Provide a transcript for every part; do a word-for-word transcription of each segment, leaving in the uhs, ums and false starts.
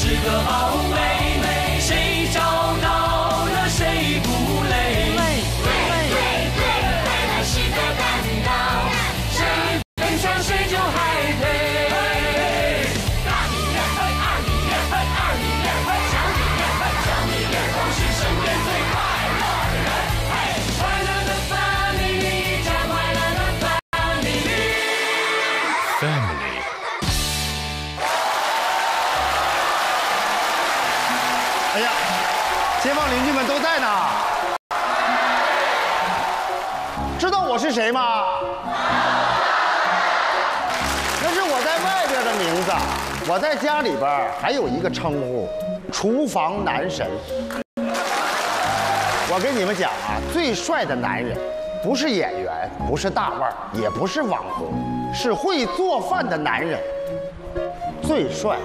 是个好妹妹，谁找到了谁不累。对对对对，爱是个担当，谁分享谁就还配。大米面粉，二米面粉，二米面粉，小米面粉，小米面都是身边最快乐的人。嘿，快乐的饭米粒，加快乐的饭米粒。Family。 哎呀，街坊邻居们都在呢。知道我是谁吗？那是我在外边的名字，我在家里边还有一个称呼——厨房男神。我跟你们讲啊，最帅的男人，不是演员，不是大腕，也不是网红，是会做饭的男人，最帅。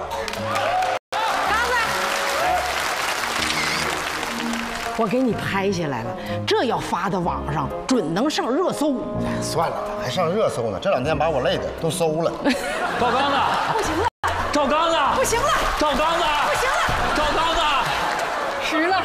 我给你拍下来了，这要发到网上，准能上热搜。 算了吧，还上热搜呢？这两天把我累的都馊了。 赵刚子， 不行了， 赵刚子， 不行了， 赵刚子， 不行了， 赵刚子， 湿了。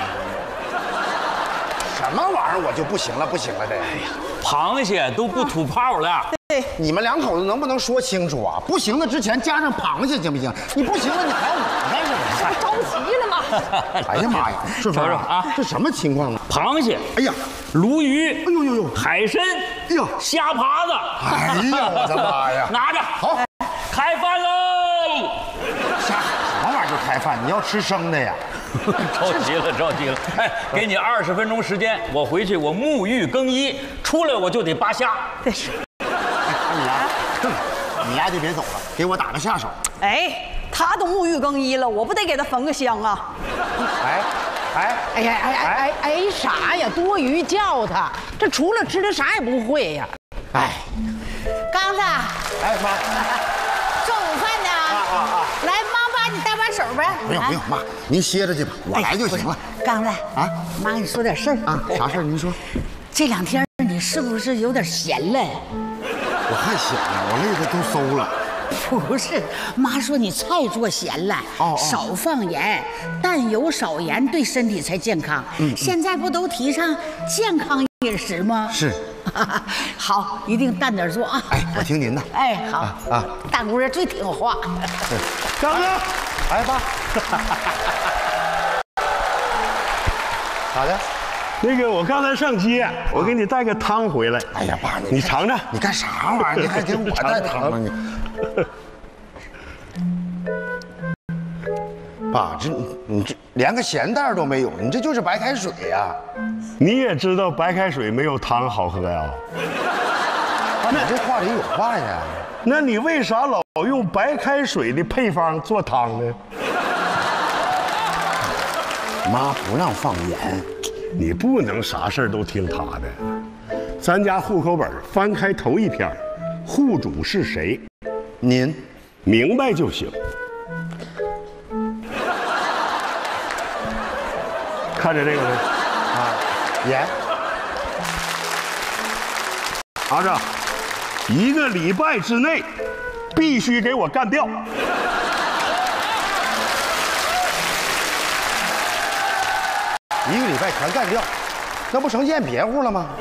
什么玩意儿？我就不行了，不行了的。哎呀， 螃蟹都不吐泡了。 对， 你们两口子能不能说清楚啊？不行了之前加上螃蟹行不行？你不行了，你还要我干什么？ 这不着急了吗？ 哎呀妈呀，顺风啊，这什么情况呢？ 螃蟹， 哎呀， 鲈鱼， 哎呦呦呦， 海参， 哎呦， 虾爬子， 哎呀，我的妈呀！ 拿着， 好， 开饭喽！ 啥什么玩意儿就开饭？你要吃生的呀？ 着急了，着急了！哎，给你二十分钟时间，我回去我沐浴更衣，出来我就得扒虾。 这是。 你呀，你呀就别走了，给我打个下手。 哎，他都沐浴更衣了，我不得给他焚个香啊？ 哎，哎， 哎呀哎哎哎哎啥呀？多余叫他，这除了吃的啥也不会呀。 哎， 刚子， 哎妈， 做午饭呢？ 啊啊啊！ 来，妈帮你搭把手呗。 不用不用，妈，您歇着去吧，我来就行了。 刚子啊， 妈跟你说点事儿啊，啥事儿？您说。 这两天你是不是有点闲了？ 我还闲呢，我累的都馊了。 不是，妈说你菜做咸了， 哦哦少放盐，淡油少盐对身体才健康。嗯，现在不都提倡健康饮食吗？ 是。 好，一定淡点做啊。 哎，我听您的。 哎，好啊啊， 大姑娘最听话。 刚哥，哎爸，咋的？ 那个，我刚才上街，我给你带个汤回来。 哎呀，爸， 你尝尝， 你干啥玩意儿？你还给我带汤啊你？爸，这你这连个咸袋都没有，你这就是白开水呀！ 你也知道白开水没有汤好喝呀？ 爸，你这话里有话呀。 那你为啥老用白开水的配方做汤呢？ 妈不让放盐。 你不能啥事儿都听他的。咱家户口本翻开头一篇，户主是谁？ 您明白就行。看着这个没？ 啊，盐。 儿子，一个礼拜之内必须给我干掉。 一个礼拜全干掉，那不成咽别乎了吗？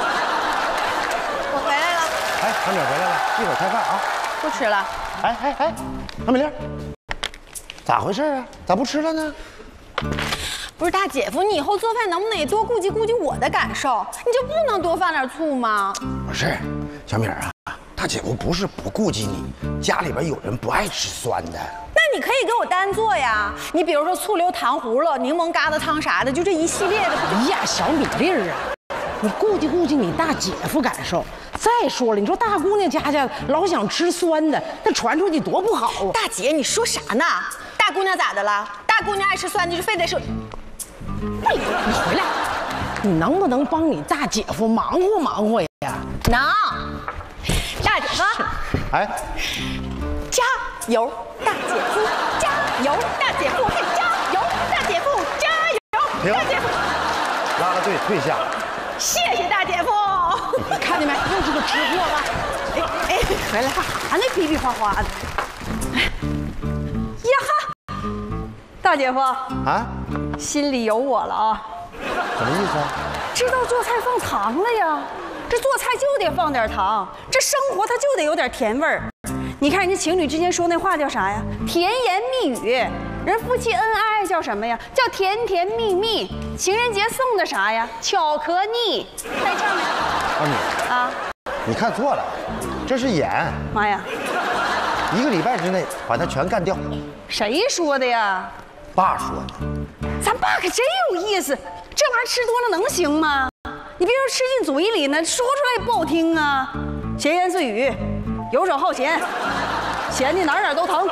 我回来了， 哎，小米回来了，一会儿开饭啊！ 不吃了。 哎哎哎，小米粒，咋回事啊？咋不吃了呢？ 不是大姐夫，你以后做饭能不能也多顾及顾及我的感受？你就不能多放点醋吗？ 不是，小米啊，大姐夫不是不顾及你，家里边有人不爱吃酸的。 那你可以给我单做呀，你比如说醋溜糖葫芦、柠檬疙瘩汤啥的，就这一系列的。 哎呀，小米粒儿啊，你顾及顾及你大姐夫感受。再说了，你说大姑娘家家老想吃酸的，那传出去多不好啊！ 大姐，你说啥呢？大姑娘咋的了？大姑娘爱吃酸的，就非得说。 哎，你回来，你能不能帮你大姐夫忙活忙活呀？ 能。大姐夫， 哎， 加油，大姐夫，加油，大姐夫，嘿，加油，大姐夫，加油，大姐夫， 拉了队退下。 谢谢大姐夫。 看见没，又是个吃货了。 哎哎，回来干啥呢？比比划划的。哎呀哈， 大姐夫啊， 心里有我了啊！ 什么意思啊？ 知道做菜放糖了呀，这做菜就得放点糖，这生活它就得有点甜味儿。你看人家情侣之间说那话叫啥呀？甜言蜜语。人夫妻恩爱叫什么呀？叫甜甜蜜蜜。情人节送的啥呀？巧克力。带唱没？ 二女啊， 你看错了，这是演。 妈呀！ 一个礼拜之内把它全干掉。 谁说的呀？ 爸说的。 咱爸可真有意思，这玩意儿吃多了能行吗？你别说吃进嘴里呢，说出来也不好听啊。闲言碎语，游手好闲，闲的哪哪都疼。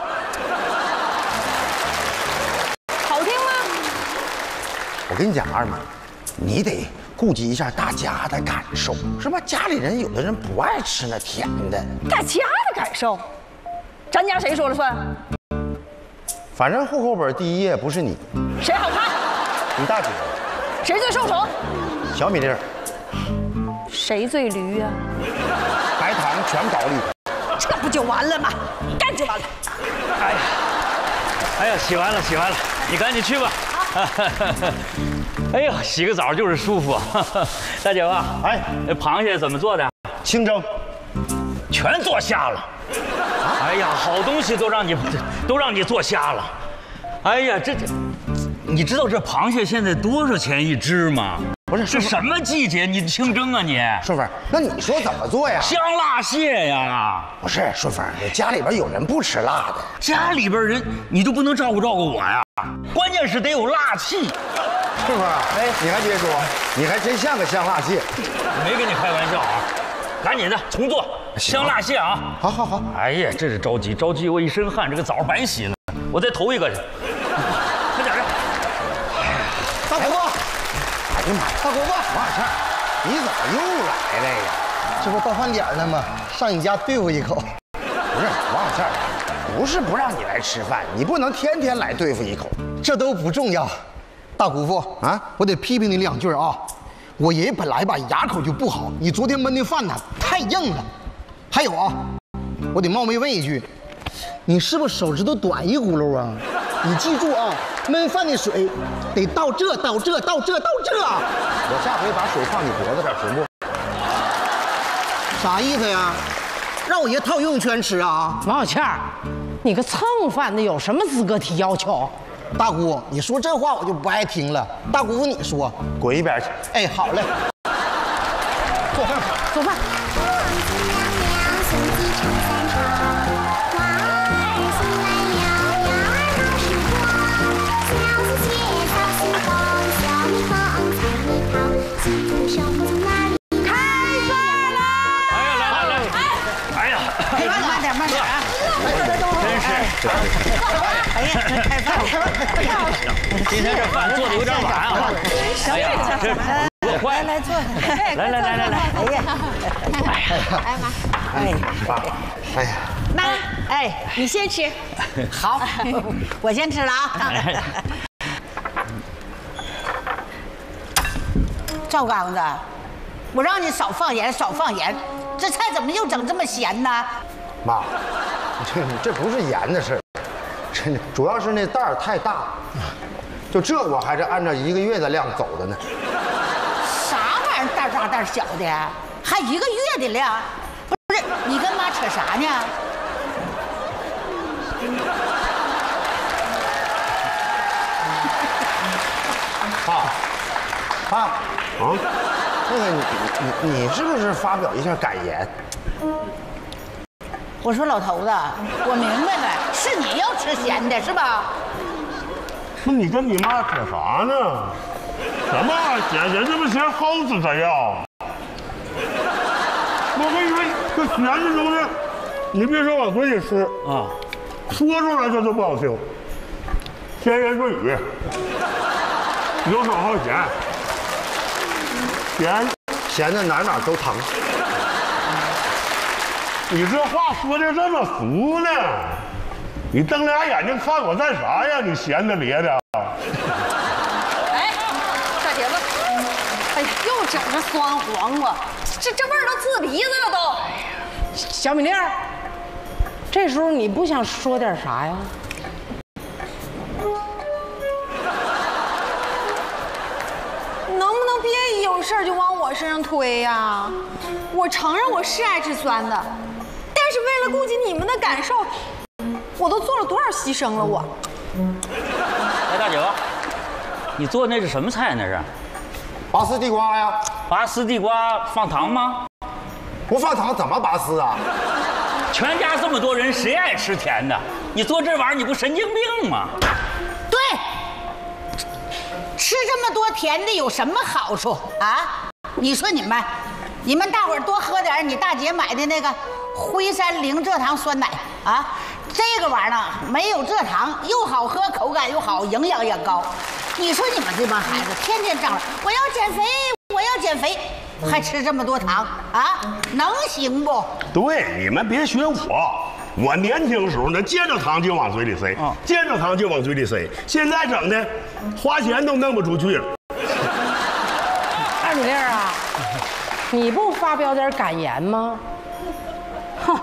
好听吗？ 我跟你讲，二妹，你得顾及一下大家的感受，是吧？家里人有的人不爱吃那甜的。 大家的感受，咱家谁说了算？ 反正户口本第一页不是你， 谁好看？ 你大姐。 谁最受宠？ 小米粒儿。 谁最驴呀、 啊？白糖全搞里头， 这不就完了吗？干就完了。 哎呀，哎呀，洗完了，洗完了，你赶紧去吧。哎呀，洗个澡就是舒服。大姐夫，哎，那螃蟹怎么做的？ 清蒸， 全做瞎了。哎呀，好东西都让你都让你做瞎了。哎呀，这这，你知道这螃蟹现在多少钱一只吗？ 不是， 这什么季节？你清蒸啊你？ 顺风，那你说怎么做呀？ 香辣蟹呀！ 不是，顺风，家里边有人不吃辣的。 家里边人你都不能照顾照顾我呀？关键是得有辣气。 顺风，哎，你还别说，你还真像个香辣蟹。 没跟你开玩笑啊！赶紧的，重做香辣蟹啊！ 好好好。 哎呀，这是着急，着急我一身汗，这个澡白洗了，我再投一个去。快点的！ 大伯伯。哎呀妈呀，大伯伯，王小倩，你怎么又来了呀？ 这不到饭点了吗？上你家对付一口。 不是，王小倩，不是不让你来吃饭，你不能天天来对付一口。 这都不重要。大姑父啊，我得批评你两句啊。我爷爷本来吧牙口就不好，你昨天焖的饭呢太硬了。还有啊，我得冒昧问一句，你是不是手指头短一轱辘啊？你记住啊，焖饭的水得到这到这到这到这。 我下回把水放你脖子这儿行不？ 啥意思呀？让我爷套游泳圈吃啊？ 王小倩，你个蹭饭的有什么资格提要求？ 大姑，你说这话我就不爱听了。大姑父，你说， 滚一边去！ 哎，好嘞。做饭， 做饭。 哎呀，开饭！今天这饭做的有点晚啊！哎呀，这做快！ 来坐， 来来来来来！ 哎呀，哎呀妈！哎呀， 爸，哎呀， 妈，哎，你先吃。 好，我先吃了啊。 赵刚子，我让你少放盐，少放盐，这菜怎么又整这么咸呢？ 妈，这这不是盐的事儿。真的，主要是那袋儿太大，就这我还是按照一个月的量走的呢。 啥玩意儿袋大袋小的，还一个月的量？不是，你跟妈扯啥呢？ 爸，爸，啊，那个你你你是不是发表一下感言？ 我说老头子，我明白了，是你要吃咸的是吧？ 那你跟你妈扯啥呢？什么咸？人这么咸，齁死谁呀？我跟你说，这咸的东西，你别说往嘴里吃啊，说出来这都不好听。闲言碎语，游手好闲，咸咸的哪哪都疼。 你这话说的这么俗呢？你瞪俩眼睛看我干啥呀？你闲的咧的。 哎，大姐夫，哎呀，又整个酸黄瓜，这这味儿都刺鼻子了都。 小米粒儿，这时候你不想说点啥呀？ 能不能别一有事儿就往我身上推呀？我承认我是爱吃酸的，但是为了顾及你们的感受，我都做了多少牺牲了我。 哎，大姐夫，你做那是什么菜？那是？ 拔丝地瓜呀。 拔丝地瓜放糖吗？ 不放糖怎么拔丝啊？ 全家这么多人，谁爱吃甜的？你做这玩意儿，你不神经病吗？ 对，吃这么多甜的有什么好处啊？你说你们，你们大伙儿多喝点你大姐买的那个辉山零蔗糖酸奶啊，这个玩意儿没有蔗糖，又好喝，口感又好，营养也高。你说你们这帮孩子天天嚷嚷我要减肥，我要减肥，还吃这么多糖啊，能行不？ 对，你们别学我。我年轻的时候呢，见着糖就往嘴里塞，啊，见着糖就往嘴里塞。现在整的，花钱都弄不出去了。 二米粒儿啊，你不发表点感言吗？ 哼，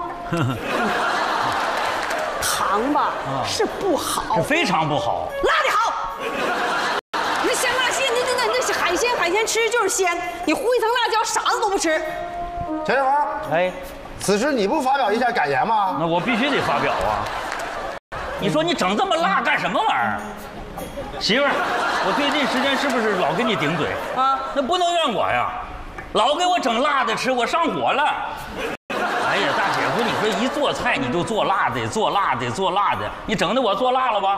糖吧、啊、是不好， 是非常不好。 辣的好，那香辣蟹，那那那那海鲜海鲜吃就是鲜，你糊一层辣椒，啥子都不吃。 陈小花， 哎。 此时你不发表一下感言吗？ 那我必须得发表啊！你说你整这么辣干什么玩意儿？媳妇儿，我最近时间是不是老跟你顶嘴啊？那不能怨我呀，老给我整辣的吃，我上火了。哎呀，大姐夫，你说一做菜你就做辣的，做辣的，做辣的，你整的我做辣了吧？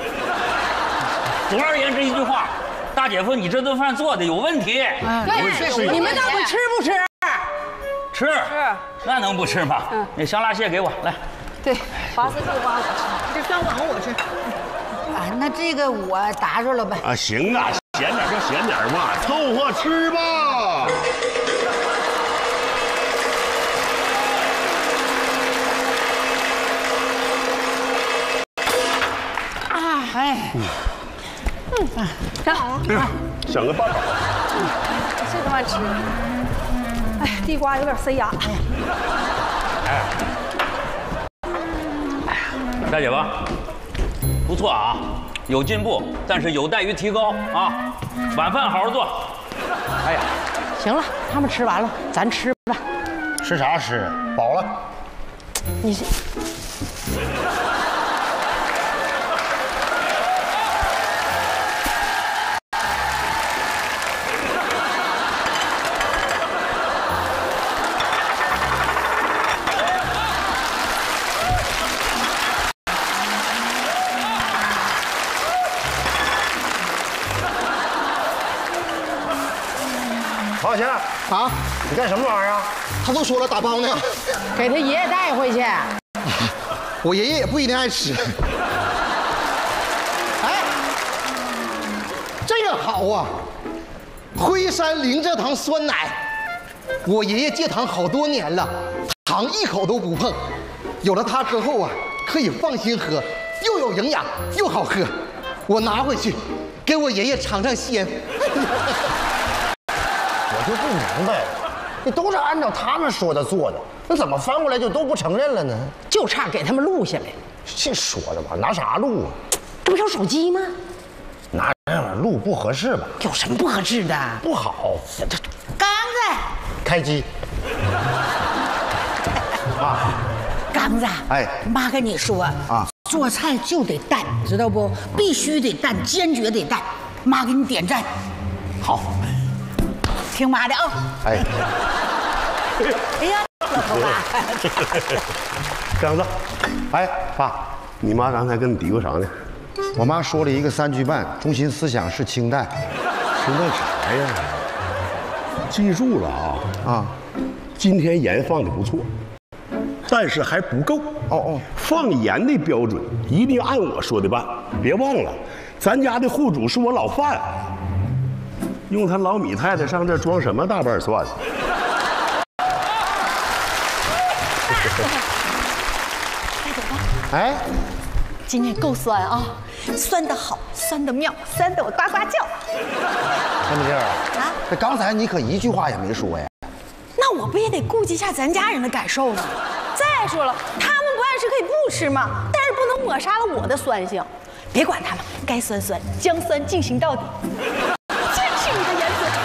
总而言之一句话，大姐夫，你这顿饭做的有问题。 对，你们到底吃不吃？ 吃，是，那能不吃吗？嗯，那香辣蟹给我来。 对，拔丝地瓜我吃，这酸黄我吃。 啊，那这个我打着了呗。 啊，行啊，咸点就咸点吧，凑合吃吧。 啊，哎， 嗯，嗯，真好。 哎呀，想个办法。 这顿饭吃。哎，地瓜有点塞牙。 哎，哎呀，大姐夫，不错啊，有进步，但是有待于提高啊。晚饭好好做。哎呀， 行了，他们吃完了，咱吃吧。 吃啥吃？饱了。 你是。 王小强啊，你干什么玩意儿啊？ 他都说了打包呢， 给他爷爷带回去。 我爷爷也不一定爱吃。哎，这个好啊，辉山零蔗糖酸奶。我爷爷戒糖好多年了，糖一口都不碰。有了它之后啊，可以放心喝，又有营养又好喝。我拿回去，给我爷爷尝尝鲜。 我就不明白了，你都是按照他们说的做的，那怎么翻过来就都不承认了呢？ 就差给他们录下来。 这说的吧，拿啥录啊？ 这不有手机吗？ 拿这玩意儿录不合适吧？ 有什么不合适的？ 不好。 刚子， 开机。 啊，刚子， 哎， 妈跟你说啊，做菜就得淡，知道不？必须得淡，坚决得淡。妈给你点赞。 好。 听妈的啊！ 哎， 哎呀，老头子， 刚子，哎，爸，你妈刚才跟你嘀咕啥呢？ 我妈说了一个三句半，中心思想是清淡。 清淡啥呀？记住了啊啊！今天盐放的不错，但是还不够。哦哦，放盐的标准一定按我说的办，别忘了，咱家的户主是我老范。用他老米太太上这装什么大瓣蒜？ 哎，今天够酸啊，酸的好，酸的妙，酸的我呱呱叫。 陈米粒儿啊，这刚才你可一句话也没说呀。 那我不也得顾及一下咱家人的感受吗？再说了，他们不爱吃可以不吃嘛，但是不能抹杀了我的酸性。别管他们，该酸酸，将酸进行到底。坚持你的原则，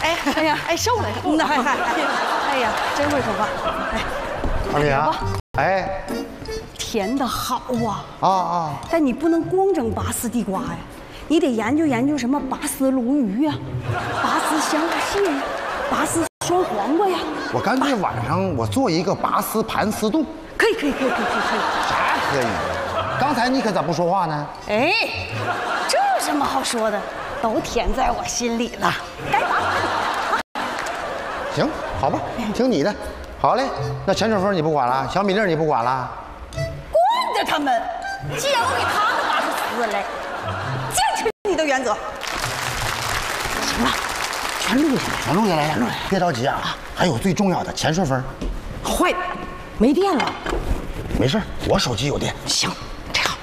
哎哎呀哎瘦了瘦了，哎呀真会说话。哎， 二米啊，哎， 甜的好啊啊啊！ 但你不能光整拔丝地瓜呀，你得研究研究什么拔丝鲈鱼呀，拔丝香辣蟹呀，拔丝酸黄瓜呀。 我干脆晚上我做一个拔丝盘丝冻。 可以可以可以可以可以可以。 啥可以？刚才你可咋不说话呢？ 哎，这有什么好说的？都填在我心里了，该拔拔拔。 行，好吧，听你的。好嘞，那钱水峰你不管了，小米粒你不管了。 惯着他们，既然我给他们拔出丝来，坚持你的原则。 行了，全录下来， 全录下来了，别着急啊，还有最重要的钱水峰。 坏了，没电了。 没事，我手机有电。 行，这好。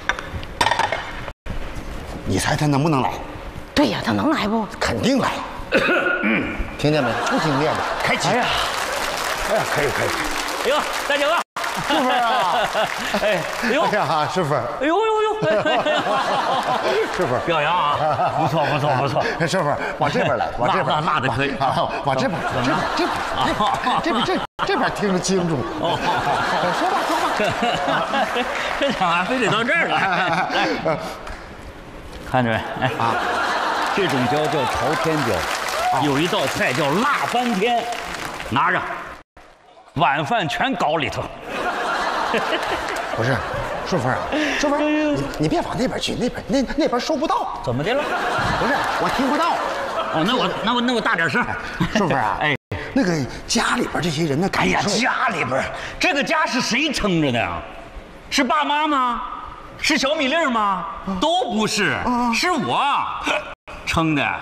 你猜他能不能来？ 对呀，他能来不？ 肯定来。听见没？不听电的，开机。哎呀，哎呀，可以可以。 哎呦，大姐夫， 师傅啊！ 哎，哎呦， 哎呀，师傅， 哎呦呦呦， 师傅表扬啊，不错不错不错。 师傅，往这边来，往这边， 辣的可以， 往这边，这边，这边，这边，这这边听得清楚。说吧说吧， 这场啊，非得到这儿来。看着没？哎啊，这种椒叫朝天椒，有一道菜叫辣翻天，拿着，晚饭全搞里头。 不是，顺风啊，顺风，你你别往那边去，那边那那边收不到。 怎么的了？ 不是，我听不到。 哦，那我那我那我大点声。 顺风啊， 哎， 那个家里边这些人的感受。 哎呀，家里边这个家是谁撑着的呀？是爸妈吗？是小米粒吗？都不是，是我撑的。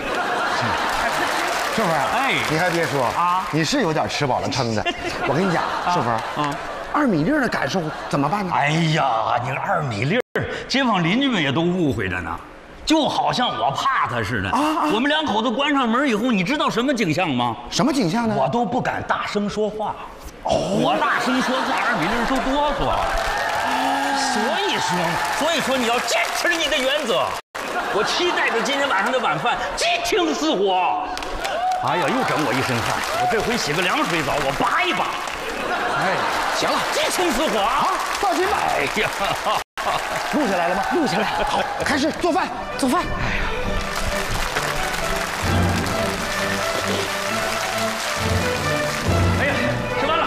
顺风， 哎， 你还别说啊，你是有点吃饱了撑的。我跟你讲，顺风啊，二米粒的感受怎么办呢？ 哎呀，你个二米粒，街坊邻居们也都误会着呢，就好像我怕他似的。啊，我们两口子关上门以后，你知道什么景象吗？ 什么景象呢？ 我都不敢大声说话。哦，我大声说话，二米粒都哆嗦。所以说，所以说你要坚持你的原则。我期待着今天晚上的晚饭激情似火。哎呀，又整我一身汗，我这回洗个凉水澡，我拔一拔。哎，行了，激情似火啊！ 放心吧。 哎呀， 录下来了吗？ 录下来。 好，开始做饭， 做饭。 哎呀，吃饭了。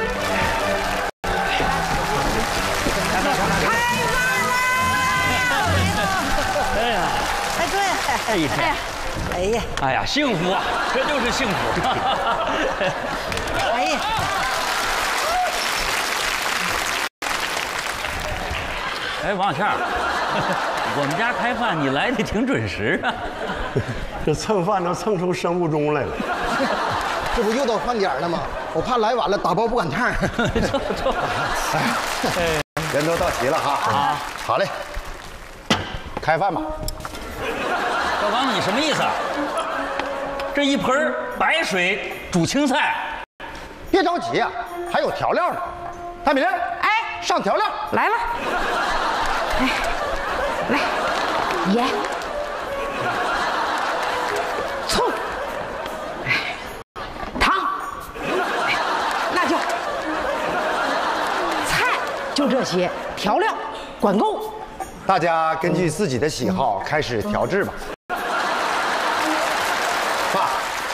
哎呀， 哎对， 哎呀， 哎呀， 哎呀，幸福啊，这就是幸福。 哎呀， 哎，王小倩，我们家开饭你来的挺准时啊。 这蹭饭都蹭出生物钟来了。 这不又到饭点了吗？我怕来晚了打包不赶趟。 错错。 哎，人都到齐了哈。啊，好嘞，开饭吧。 小刚子，你什么意思？这一盆白水煮青菜， 别着急啊，还有调料呢。大米粒， 哎， 上调料来了。哎，来，盐、醋、哎，糖、哎，辣椒、菜，就这些调料，管够。 大家根据自己的喜好开始调制吧。爸，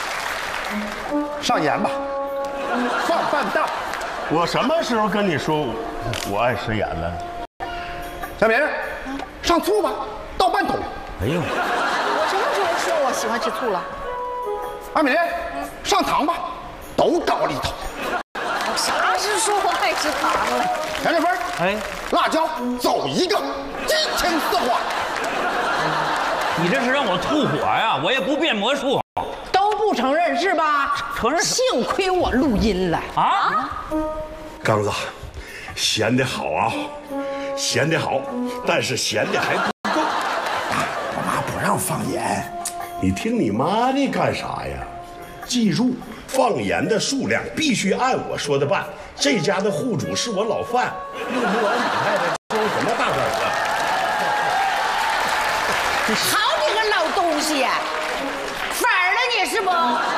上盐吧，放半袋。 我什么时候跟你说我爱吃盐了？ 小明，上醋吧，倒半桶。 哎呦， 我什么时候说我喜欢吃醋了？ 二米，上糖吧，都倒里头。 我啥时候说我爱吃糖了？ 杨振芬， 哎， 辣椒走一个，激情似火。 你这是让我吐火呀！我也不变魔术。 都不承认是吧？ 承认。 幸亏我录音了啊！ 刚子，咸的好啊，咸的好，但是咸的还不够。 我妈不让放盐。 你听你妈的干啥呀？记住，放盐的数量必须按我说的办。这家的户主是我老范，用不老李太太装什么大官啊？ 好你个老东西，反儿了你是不？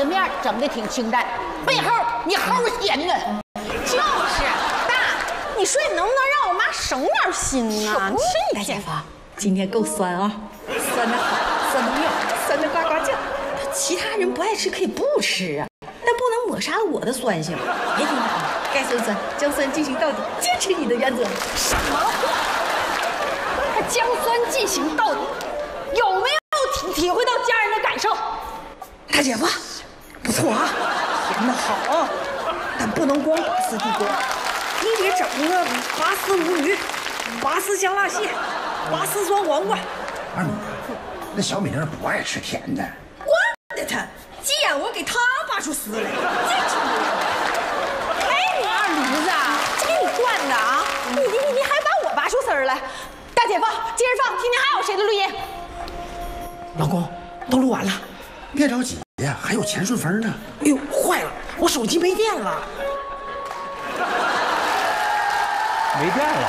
子面整的挺清淡，背后你齁咸呢。 就是大，你说你能不能让我妈省点心呢？ 大姐夫，今天够酸啊，酸的好，酸的妙，酸的呱呱叫。其他人不爱吃可以不吃啊，但不能抹杀了我的酸性。别听他的，该酸酸，将酸进行到底，坚持你的原则。 什么话？他将酸进行到底，有没有体体会到家人的感受？ 大姐夫，不错啊，甜的好啊，但不能光拔丝地瓜，你得整个拔丝鲈鱼、拔丝香辣蟹、拔丝酸黄瓜。 二米，那小米粒不爱吃甜的。 管他，既然我给他拔出丝来，再吃不了。 哎，你二驴子，这给你惯的啊！你你你你还把我拔出丝儿来？大姐夫，接着放，听听还有谁的录音？ 老公，都录完了。 别着急呀，还有钱顺风呢。 哎呦，坏了，我手机没电了。 没电了。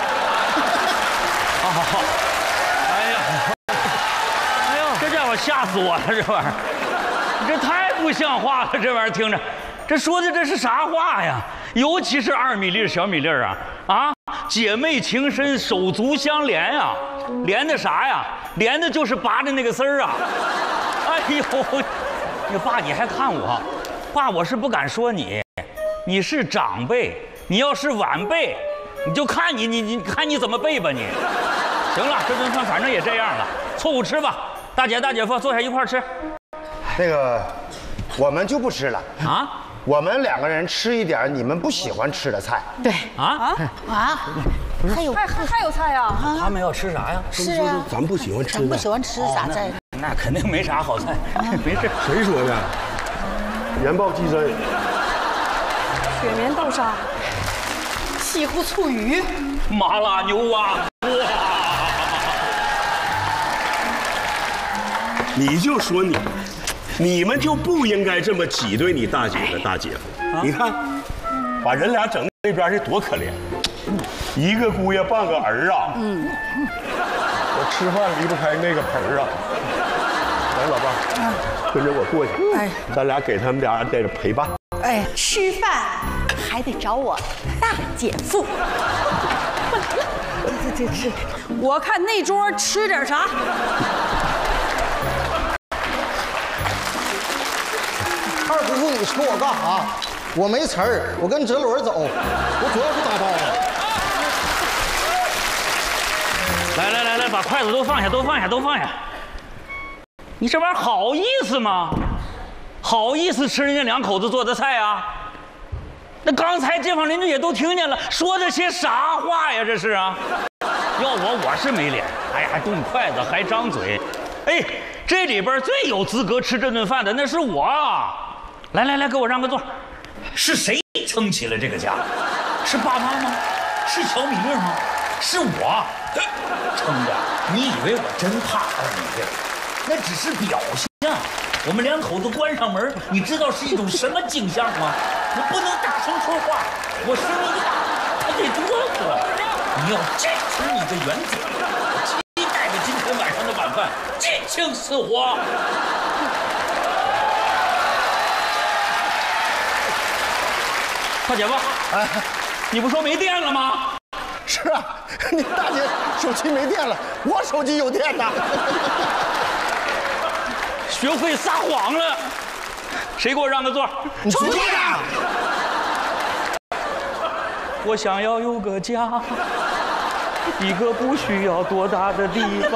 好好好。哎呀，哎呦，这家伙吓死我了，这玩意儿，这太不像话了，这玩意儿听着，这说的这是啥话呀？尤其是二米粒、小米粒啊，啊，姐妹情深，手足相连呀，连的啥呀？连的就是拔的那个丝儿啊。哎呦，你爸你还看我，爸我是不敢说你，你是长辈，你要是晚辈，你就看你你你看你怎么背吧你。行了，这顿饭反正也这样了，凑合吃吧。大姐大姐夫坐下一块儿吃。 那个，我们就不吃了啊。 我们两个人吃一点你们不喜欢吃的菜。 对啊啊，还有还还还有菜呀？ 他们要吃啥呀？ 是啊， 咱不喜欢吃的， 咱不喜欢吃啥菜？ 那肯定没啥好菜，没事。 谁说的？原报鸡胗， 雪棉豆沙，西湖醋鱼， 麻辣牛蛙，哇！ 你就说你，你们就不应该这么挤兑你大姐和大姐夫。你看，把人俩整那边是多可怜，一个姑爷半个儿啊。嗯，我吃饭离不开那个盆儿啊。来，老伴，跟着我过去。哎，咱俩给他们俩点陪伴。 哎，吃饭还得找我大姐夫。这这这，我看那桌吃点啥？ 二姑父，你说我干啥？我没词儿，我跟哲伦走，我主要是打包。 来来来来，把筷子都放下，都放下，都放下。你这玩意儿好意思吗？好意思吃人家两口子做的菜啊？那刚才街坊邻居也都听见了，说的些啥话呀？这是啊！要我我是没脸，哎，还动筷子，还张嘴，哎，这里边最有资格吃这顿饭的那是我啊！来来来，给我让个座。是谁撑起了这个家？是爸妈吗？是小米粒吗？是我撑的。你以为我真怕二米粒？那只是表象。我们两口子关上门，你知道是一种什么景象吗？我不能大声说话，我声音大，他得哆嗦。你要坚持你的原则，我期待着今天晚上的晚饭激情似火。大姐夫，哎，你不说没电了吗？ 是啊，你大姐手机没电了，我手机有电呐。 学会撒谎了，谁给我让个座？ 你出去啊！ 我想要有个家，一个不需要多大的地方。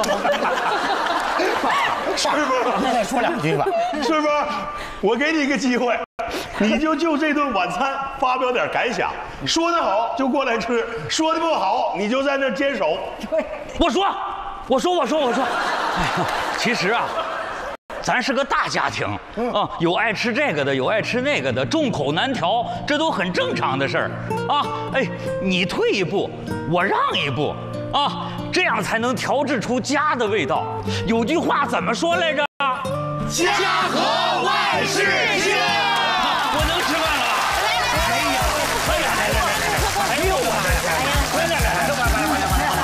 师傅，你再说两句吧。 师傅，我给你一个机会，你就就这顿晚餐发表点感想，说得好就过来吃，说的不好你就在那坚守。 我说，我说，我说，我说，哎呀，其实啊。咱是个大家庭啊，有爱吃这个的，有爱吃那个的，众口难调，这都很正常的事儿啊。哎，你退一步，我让一步啊，这样才能调制出家的味道。有句话怎么说来着？ 家和万事兴。 我能吃饭了吧？哎呀，哎呀，来来来，哎呦我，来来来来，快快快快快！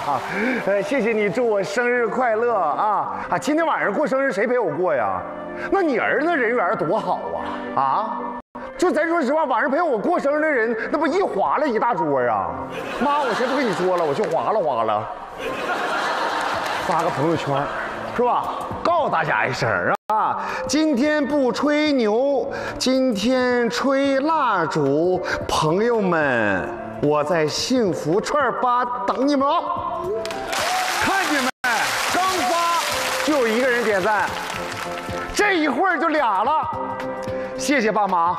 呃，谢谢你祝我生日快乐啊啊！今天晚上过生日谁陪我过呀？那你儿子人缘多好啊啊！就咱说实话，晚上陪我过生日的人，那不一划了一大桌啊！妈，我先不跟你说了，我去划拉划拉，发个朋友圈，是吧？告诉大家一声啊，今天不吹牛，今天吹蜡烛，朋友们，我在幸福串吧等你们啊！看见没？刚发就有一个人点赞，这一会儿就俩了。谢谢爸妈。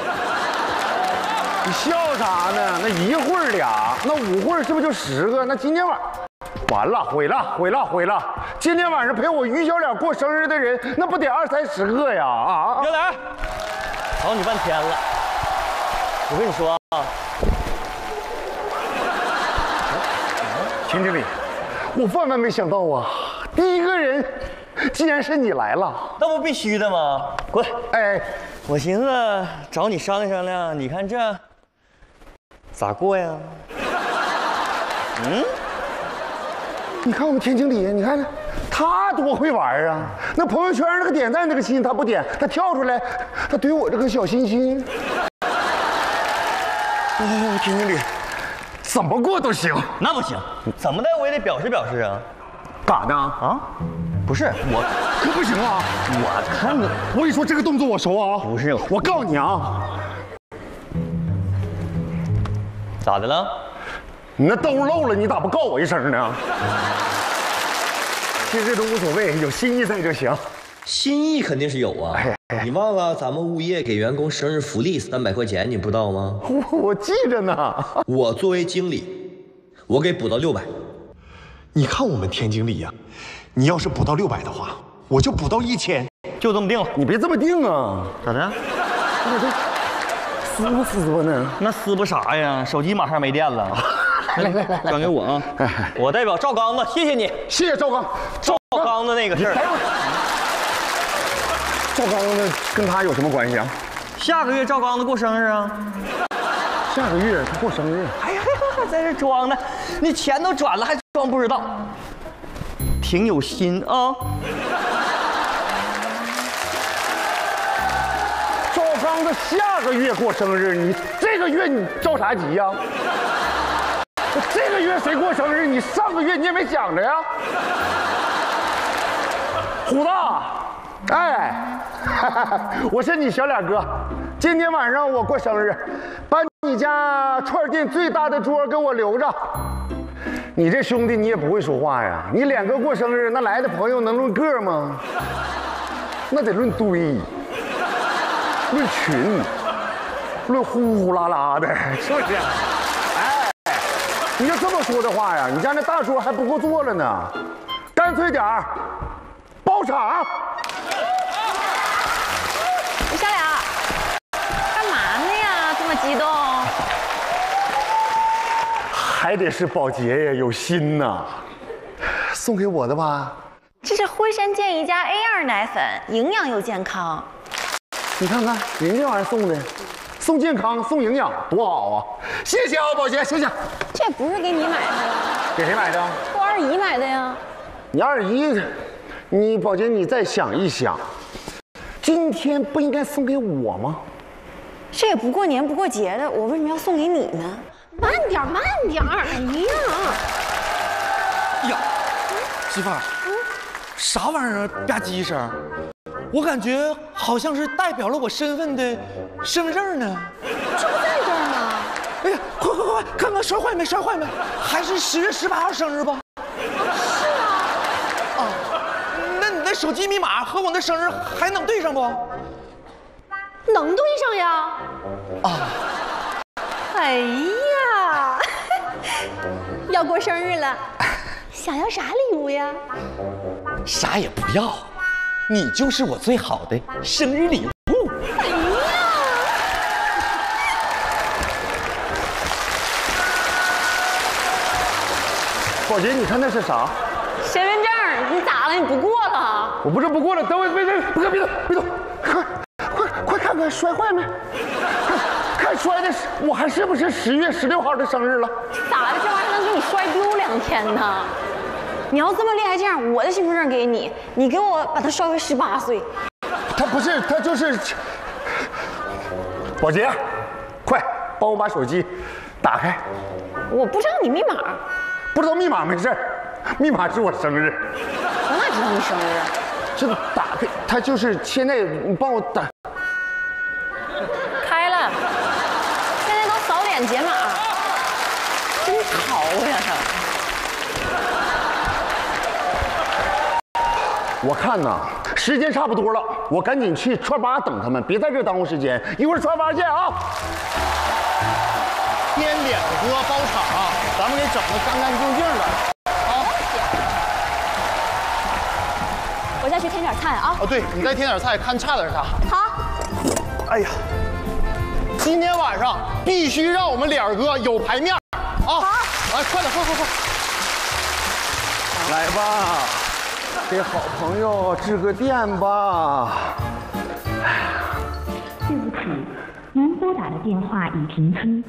你笑啥呢？那一会儿俩，那五会儿是不是就十个？那今天晚完了，毁了，毁了，毁了！今天晚上陪我于小脸过生日的人，那不得二三十个呀！啊！ 小脸，找你半天了。我跟你说啊， 秦经理，我万万没想到啊，第一个人竟然是你来了。 那不必须的吗？滚！ 哎， 我寻思找你商量商量，你看这咋过呀？嗯？ 你看我们田经理，你看他多会玩啊！那朋友圈那个点赞那个心他不点，他跳出来，他怼我这个小心心。哦，田经理，怎么过都行。 那不行，怎么的我也得表示表示啊。 干啥呢？ 啊？不是我， 可不行啊！ 我看你， 我跟你说这个动作我熟啊。 不是， 我告诉你啊， 咋的了？ 你那兜漏了，你咋不告我一声呢？其实都无所谓，有心意在就行。 心意肯定是有啊！你忘了咱们物业给员工生日福利三百块钱，你不知道吗？ 我我记着呢。 我作为经理，我给补到六百。 你看我们田经理呀、啊，你要是补到六百的话，我就补到一千， 就这么定了。 你别这么定啊！ 咋的？ 撕不撕吧呢？ 那撕不啥呀？手机马上没电了。 来来来， 交给我啊！我代表赵刚子，谢谢你， 谢谢赵刚。 赵刚子那个事儿， 赵刚子跟他有什么关系啊？ 下个月赵刚子过生日啊！ 下个月他过生日？ 哎呀，在这装呢，你钱都转了还装不知道，挺有心啊！ 赵刚子下个月过生日，你这个月你着啥急呀？这个月谁过生日？你上个月你也没想着呀？虎子，哎，我是你小脸哥。今天晚上我过生日，把你家串店最大的桌给我留着。你这兄弟你也不会说话呀？你两个过生日，那来的朋友能论个吗？那得论堆，论群，论呼呼啦啦的，是不是？你要这么说的话呀，你家那大桌还不够坐了呢，干脆点儿，包场。 小脸，干嘛呢呀？这么激动？ 还得是宝洁呀，有心呐。送给我的吧。 这是辉山健怡家 A 二奶粉，营养又健康。 你看看人这玩意儿送的。送健康，送营养，多好啊！谢谢啊，宝洁，谢谢。 这不是给你买的呀？ 给谁买的？ 我二姨买的呀。 你二姨，你宝洁，你再想一想，今天不应该送给我吗？ 这也不过年不过节的，我为什么要送给你呢？慢点，慢点！哎呀！ 呀，媳妇儿，嗯，啥玩意儿？吧唧声。我感觉好像是代表了我身份的身份证呢。 这不在这儿吗？ 哎呀，快快快，看看摔坏没？摔坏没？还是十月十八号生日吧？ 是啊。 啊，那你的手机密码和我的生日还能对上不？ 能对上呀。 啊。 哎呀，要过生日了，想要啥礼物呀？ 啥也不要。你就是我最好的生日礼物。 哎呀！ 宝洁，你看那是啥？ 身份证，你咋了？你不过了？ 我不是不过了，等会，别别别别别动，别动，快快快看看摔坏没？看看摔的，我还是不是十月十六号的生日了？ 咋的？这玩意儿能给你摔丢两天呢？你要这么厉害，这样我的身份证给你，你给我把它摔回十八岁。 他不是，他就是。宝洁，快帮我把手机打开。 我不知道你密码。 不知道密码没事，密码是我生日。 我哪知道你生日啊？ 这个打开，他就是现在，你帮我打。 开了，现在都扫脸解码，真淘呀他。 我看呐，时间差不多了，我赶紧去串吧等他们，别在这耽误时间。一会儿串吧见啊！ 添两锅包场啊，咱们给整的干干净净的。好， 我再去添点菜啊。 哦，对，你再添点菜，看差点啥。 好。 哎呀，今天晚上必须让我们脸儿哥有排面啊！好，来，快点，快快快！ 来吧。给好朋友致个电吧。 对不起，您拨打的电话已停机。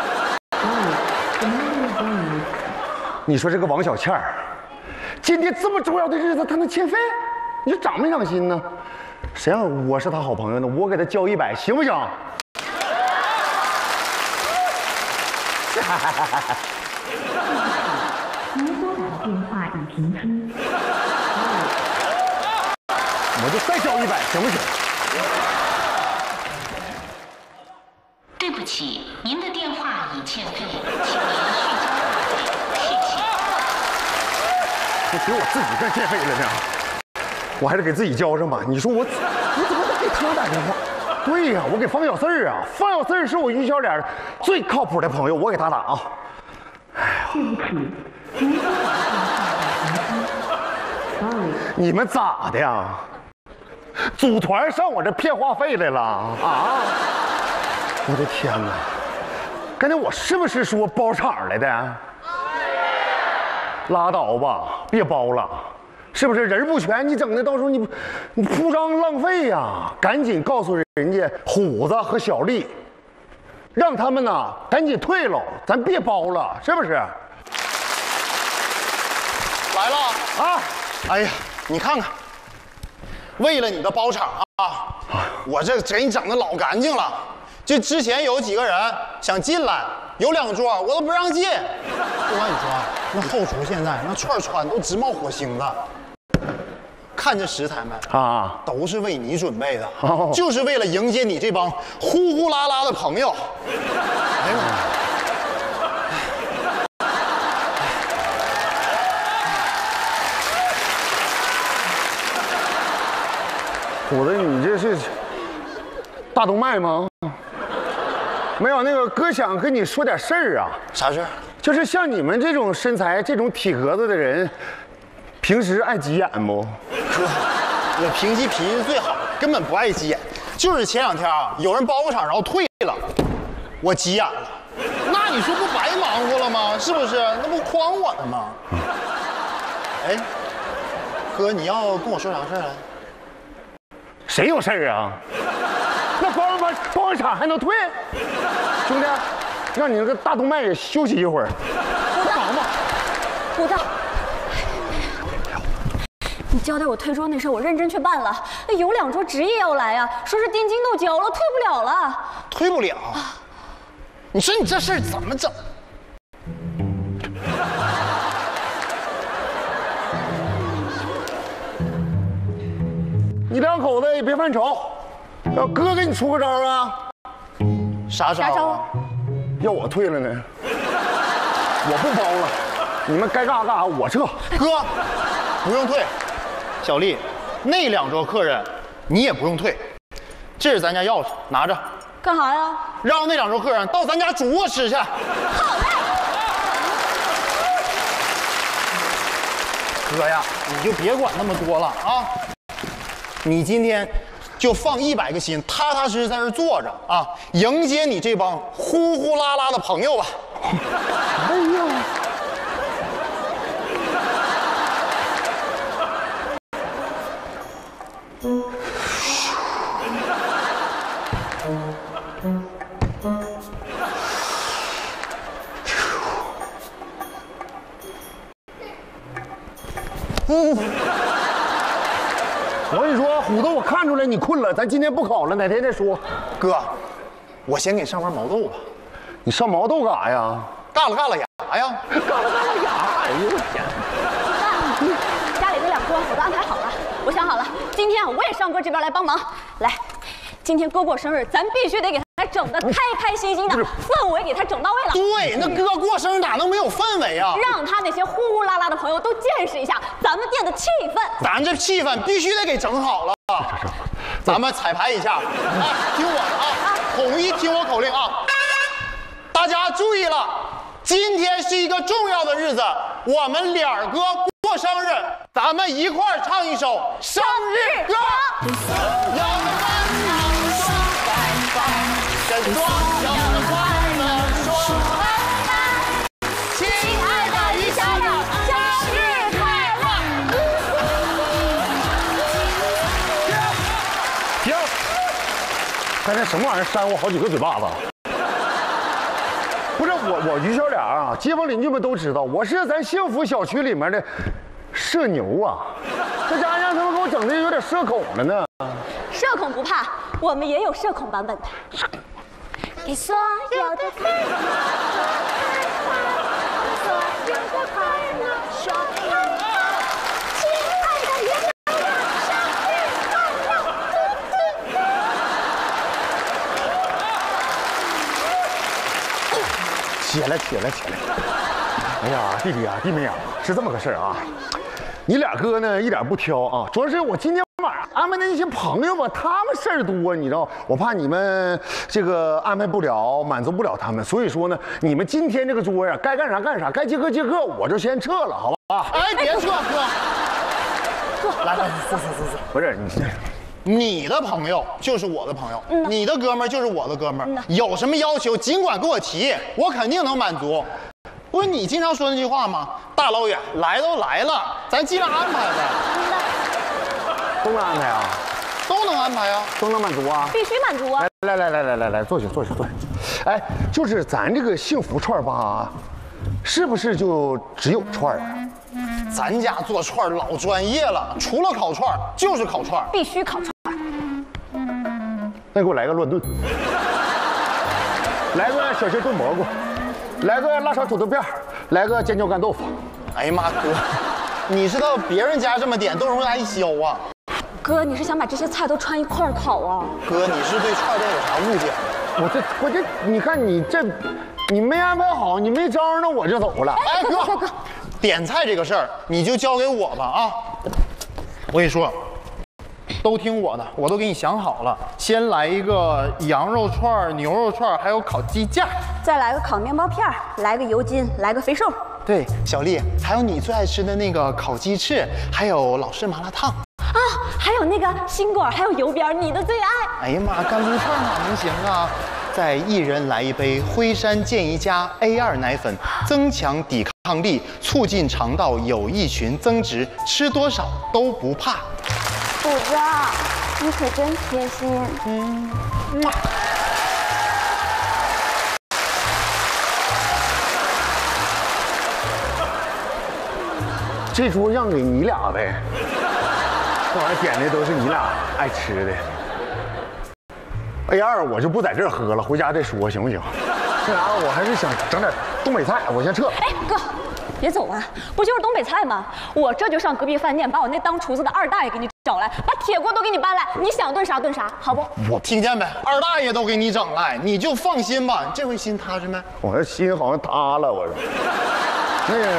你说这个王小倩儿，今天这么重要的日子，她能欠费？你说长没长心呢？谁让我是她好朋友呢？我给她交一百，行不行？ 您拨打的电话已停机。 我就再交一百，行不行？ 对不起，您的电话已欠费，请您续交话费，谢谢。 这比我自己更欠费了呢，我还得给自己交上吧？你说我，我怎么得给他打电话？对呀，我给方小四儿啊，方小四儿是我于小脸最靠谱的朋友，我给他打啊。哎呀， 对不起，您拨打的电话已停机。Sorry。 你们咋的呀？组团上我这骗话费来了啊！我的天哪！刚才我是不是说包场来的？拉倒吧，别包了，是不是人不全？你整的到时候你你铺张浪费呀！赶紧告诉人家虎子和小丽，让他们呐赶紧退了，咱别包了，是不是？ 来了啊！哎呀，你看看。为了你的包场啊，我这给你整的老干净了。就之前有几个人想进来，有两桌我都不让进。不瞒你说啊，那后厨现在那串串都直冒火星子。看这食材没啊，都是为你准备的，哦、就是为了迎接你这帮呼呼啦啦的朋友。哎呦！ 虎子，你这是大动脉吗？没有，那个哥想跟你说点事儿啊。 啥事儿？ 就是像你们这种身材、这种体格子的人，平时爱急眼不？ 哥，我平时脾气最好，根本不爱急眼。就是前两天啊，有人包个场然后退了，我急眼了。那你说不白忙活了吗？是不是？那不诓我呢吗？哎，哥，你要跟我说啥事儿啊？ 谁有事儿啊？那包完包包完场还能退？兄弟，让你那个大动脉也休息一会儿。 忙吧，虎子，你交代我退桌那事儿，我认真去办了。有两桌执意要来呀、啊，说是定金都交了，退不了了。 退不了？你说你这事儿怎么整？ 你两口子也别犯愁，要哥给你出个招啊！ 啥招？ 啥招啊？ 要我退了呢？我不包了，你们该干啥干啥，我撤。 哥，不用退。小丽，那两桌客人你也不用退，这是咱家钥匙，拿着。 干啥呀？ 让那两桌客人到咱家主卧吃去。 好嘞。 哥呀，你就别管那么多了啊！你今天就放一百个心，踏踏实实在这坐着啊，迎接你这帮呼呼啦啦的朋友吧。哎呀！ 嗯，我跟你说，虎子，我看出来你困了，咱今天不考了，哪天再说。 哥，我先给你上盘毛豆吧。 你上毛豆干啥呀？ 干了干了牙呀！ 干了干了牙！哎呦我天！ 家里这两锅我都安排好了，我想好了，今天我也上哥这边来帮忙。来，今天哥过生日，咱必须得给他整的开开心心的，氛围给他整到位了。 对，那哥过生日哪能没有氛围啊？ 让他那些呼呼啦啦的朋友都见识一下咱们店的气氛。 咱这气氛必须得给整好了。咱们彩排一下，哎，听我的啊，统一听我口令啊！大家注意了，今天是一个重要的日子，我们脸儿哥过生日，咱们一块儿唱一首生日歌。要欢乐说拜拜，跟所有的快乐说拜拜。亲爱的于小淼，生日快乐！ 停！刚才什么玩意儿扇我好几个嘴巴子？不是我，我于小俩啊，街坊邻居们都知道，我是咱幸福小区里面的社牛啊。这家伙让他们给我整的有点社恐了呢。 社恐不怕，我们也有社恐版本的。给所有的快乐，所有的快乐说拜拜，亲爱的于小淼，生日快乐！ 起来，起来，起来！哎呀，弟弟啊，弟妹啊，是这么个事儿啊。你俩哥呢一点不挑啊，主要是我今天晚上安排的那些朋友吧，他们事儿多，你知道，我怕你们这个安排不了，满足不了他们，所以说呢，你们今天这个桌呀，该干啥干啥，该接客接客，我就先撤了，好吧？ 哎，别撤，哥， 坐， 来来，坐坐坐坐。 不是你这。 你的朋友就是我的朋友，嗯、你的哥们儿就是我的哥们儿、嗯。有什么要求尽管跟我提，我肯定能满足。不是你经常说那句话吗？大老远来都来了，咱尽量安排呗。 都能安排啊？ 都能安排啊？ 都能满足啊？ 必须满足啊！ 来来来来来来来，坐下坐下坐下。哎，就是咱这个幸福串吧，是不是就只有串啊？ 咱家做串老专业了，除了烤串就是烤串， 必须烤串。 那给我来个乱炖，来个小鸡炖蘑菇，来个辣炒土豆片，来个尖椒干豆腐。 哎呀妈，哥，你知道别人家这么点都容易挨削啊。 哥，你是想把这些菜都串一块儿烤啊？ 哥，你是对串店有啥误解？ 我这我这，你看你这，你没安排好，你没招呢，我就走了。 哎，哥哥哥。点菜这个事儿，你就交给我吧啊！我跟你说，都听我的，我都给你想好了。先来一个羊肉串、牛肉串，还有烤鸡架， 再来个烤面包片，来个油筋，来个肥瘦。 对，小丽，还有你最爱吃的那个烤鸡翅，还有老式麻辣烫啊，还有那个心果，还有油边，你的最爱。 哎呀妈，干撸串哪能行啊？再一人来一杯辉山健怡佳 A 二奶粉，增强抵抗力，促进肠道有益群增殖，吃多少都不怕。 虎子，你可真贴心。嗯。哇这桌让给你俩呗，这玩意儿点的都是你俩爱吃的。A 二我就不在这儿喝了，回家再说行不行？那啥，我还是想整点东北菜，我先撤。 哎，哥，别走啊！不就是东北菜吗？我这就上隔壁饭店，把我那当厨子的二大爷给你找来，把铁锅都给你搬来，你想炖啥炖啥，好不？ 我听见没？二大爷都给你整来，你就放心吧。这回心踏实没？ 我这心好像塌了，我说。那个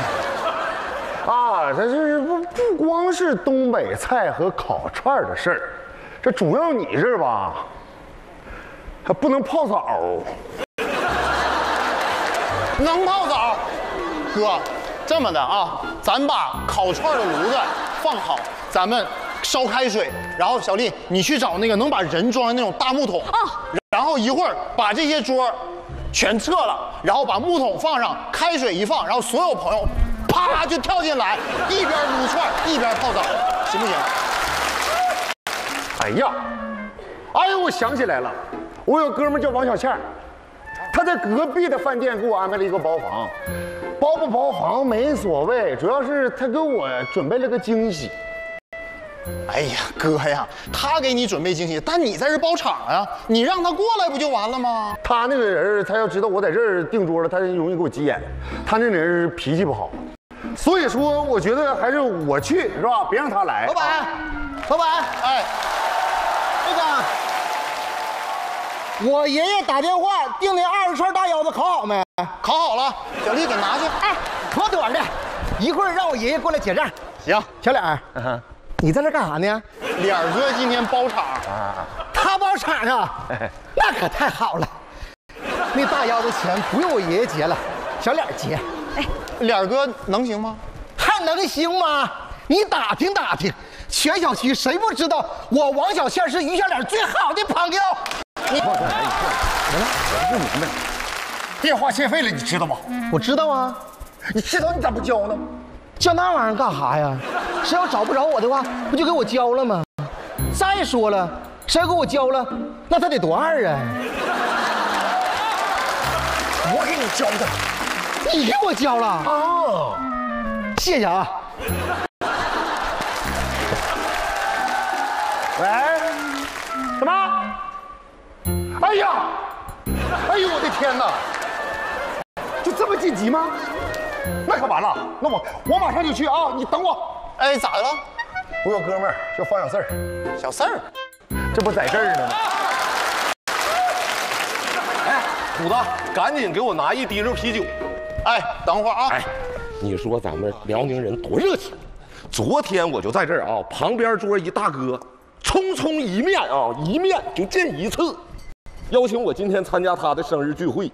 啊，这是不不光是东北菜和烤串的事儿，这主要你这儿吧。还不能泡澡， 能泡澡。哥，这么的啊，咱把烤串的炉子放好，咱们烧开水，然后小丽你去找那个能把人装的那种大木桶啊，然后一会儿把这些桌全撤了，然后把木桶放上，开水一放，然后所有朋友啪就跳进来，一边撸串一边泡澡，行不行？ 哎呀，哎呦，我想起来了。 我有哥们叫王小倩，他在隔壁的饭店给我安排了一个包房，包不包房没所谓，主要是他给我准备了个惊喜。 哎呀，哥呀，他给你准备惊喜，但你在这包场啊，你让他过来不就完了吗？ 他那个人，他要知道我在这儿订桌了，他容易给我急眼。他那人脾气不好，所以说我觉得还是我去，是吧？别让他来。 老板，老板， 哎， 那个，我爷爷打电话订的二十串大腰子烤好没？ 烤好了，小丽给拿去。 哎，可短的，一会儿让我爷爷过来结账。 行， 小脸儿， 嗯你在这干啥呢？ 脸儿哥今天包场啊，他包场啊，那可太好了。那大腰子钱不用我爷爷结了，小脸结。 哎，脸儿哥能行吗？ 还能行吗？你打听打听，全小区谁不知道我王小倩是于小脸最好的朋友？ 你行了，我不明白，电话欠费了，你知道吗？ 我知道啊， 你知道你咋不交呢？ 交那玩意儿干啥呀？谁要找不着我的话，不就给我交了吗？再说了，谁给我交了，那他得多二啊！ 我给你交的， 你给我交了啊？ 谢谢啊！ 喂，什么？哎呀，哎呦我的天哪！就这么紧急吗？那可完了，那我我马上就去啊！你等我。 哎，咋的了？ 我有哥们儿叫方小四儿， 小四儿， 这不在这儿呢吗？ 哎，虎子，赶紧给我拿一滴肉啤酒。 哎，等会儿啊。 哎，你说咱们辽宁人多热情。昨天我就在这儿啊，旁边桌一大哥，匆匆一面啊，一面就见一次，邀请我今天参加他的生日聚会。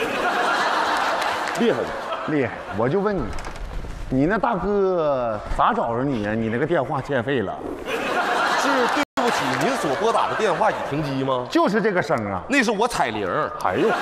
厉害吗？ 厉害！我就问你，你那大哥咋找着你呀？你那个电话欠费了？ 是对不起，您所拨打的电话已停机吗？ 就是这个声啊！ 那是我彩铃。哎呦，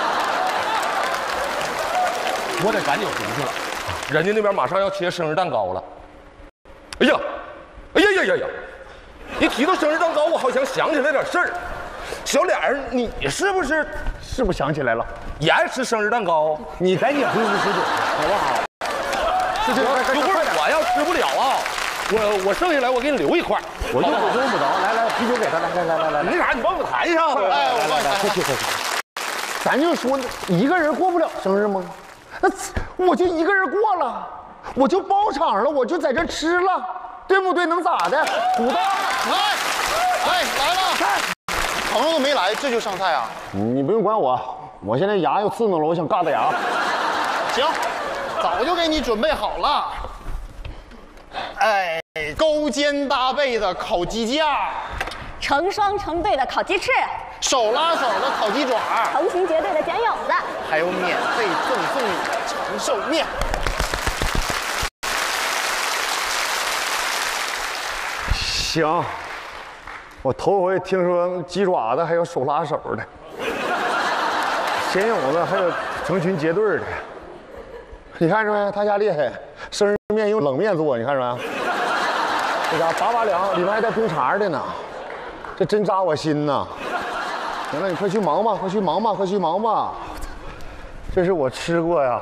我得赶紧回去了，人家那边马上要切生日蛋糕了。哎呀，哎呀呀呀呀！一提到生日蛋糕，我好像想起来点事儿。小脸儿，你是不是是不是想起来了？ 也爱吃生日蛋糕？ 你赶紧回屋吃酒，好不好？ 这这，一会儿我要吃不了啊，我我剩下来我给你留一块， 我用我用不着。来来，啤酒给他，来来来来来。 你那啥，你帮我抬一下子。 哎，我帮你抬。 快去快去。咱就说一个人过不了生日吗？那我就一个人过了，我就包场了，我就在这吃了，对不对？能咋的？虎子， 来，来来了。朋友都没来，这就上菜啊？ 你不用管我，我现在牙又刺挠了，我想嘎达牙。 行，早就给你准备好了。哎，勾肩搭背的烤鸡架， 成双成对的烤鸡翅， 手拉手的烤鸡爪， 成群结队的卷蛹子， 还有免费赠送你的长寿面。 行。我头回听说鸡爪子还有手拉手的，咸蛹子还有成群结队的。你看着没？他家厉害，生日面用冷面做，你看着没？这家拔拔凉，里面还带冰碴的呢，这真扎我心呐！行了，你快去忙吧，快去忙吧，快去忙吧。这是我吃过呀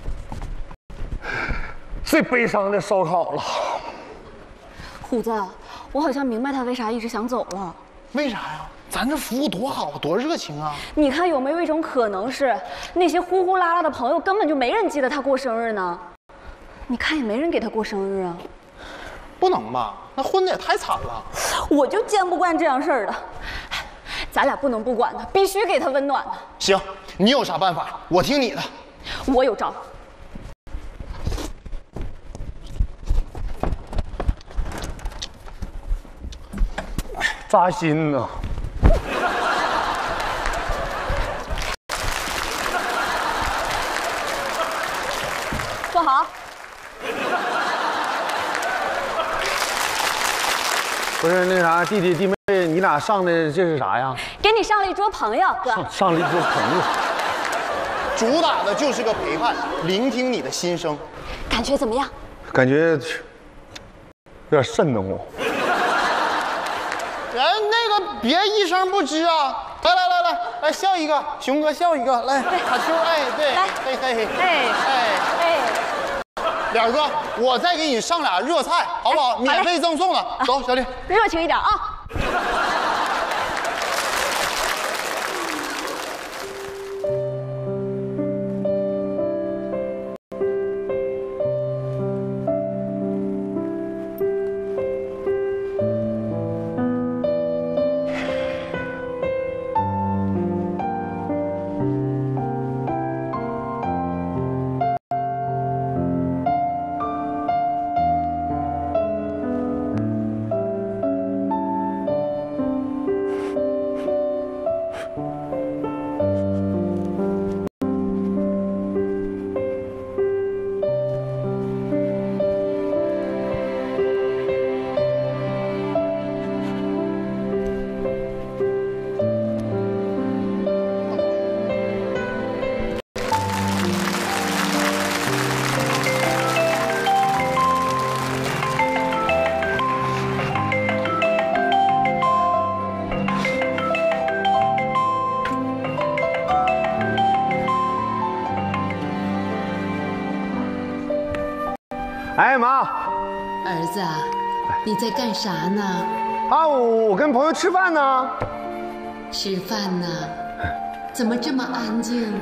最悲伤的烧烤了。 虎子。我好像明白他为啥一直想走了。 为啥呀？咱这服务多好，多热情啊！ 你看有没有一种可能是，那些呼呼啦啦的朋友根本就没人记得他过生日呢？你看也没人给他过生日啊。 不能吧？那混的也太惨了。 我就见不惯这样事儿的。咱俩不能不管他，必须给他温暖的。 行，你有啥办法？我听你的。 我有招。 扎心呐！ 坐好。 不是那啥，弟弟弟妹，你俩上的这是啥呀？ 给你上了一桌朋友，哥。 上上了一桌朋友。 主打的就是个陪伴，聆听你的心声。 感觉怎么样？ 感觉有点瘆得慌。 人那个别一声不吱啊， 来来来来来，笑一个，熊哥笑一个，来，卡秋，哎，对， 来， 嘿嘿嘿， 哎哎哎， 脸哥，我再给你上俩热菜，好不好？免费赠送的，走，小李， 热情一点啊。 哎妈， 儿子，你在干啥呢？ 啊，我我跟朋友吃饭呢。 吃饭呢？怎么这么安静？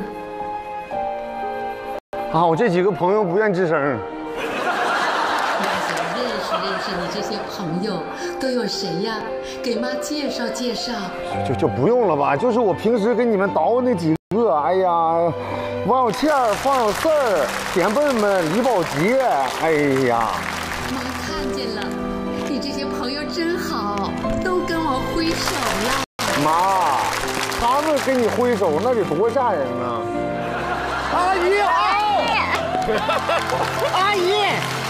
啊，我这几个朋友不愿吱声。 妈想认识认识你这些朋友都有谁呀？给妈介绍介绍。 就就不用了吧，就是我平时跟你们捣那几个，哎呀，王小倩、方小四儿、田笨笨、李宝杰，哎呀。 妈看见了，你这些朋友真好，都跟我挥手了。 妈，他们跟你挥手，那得多吓人啊！阿姨好， 阿姨，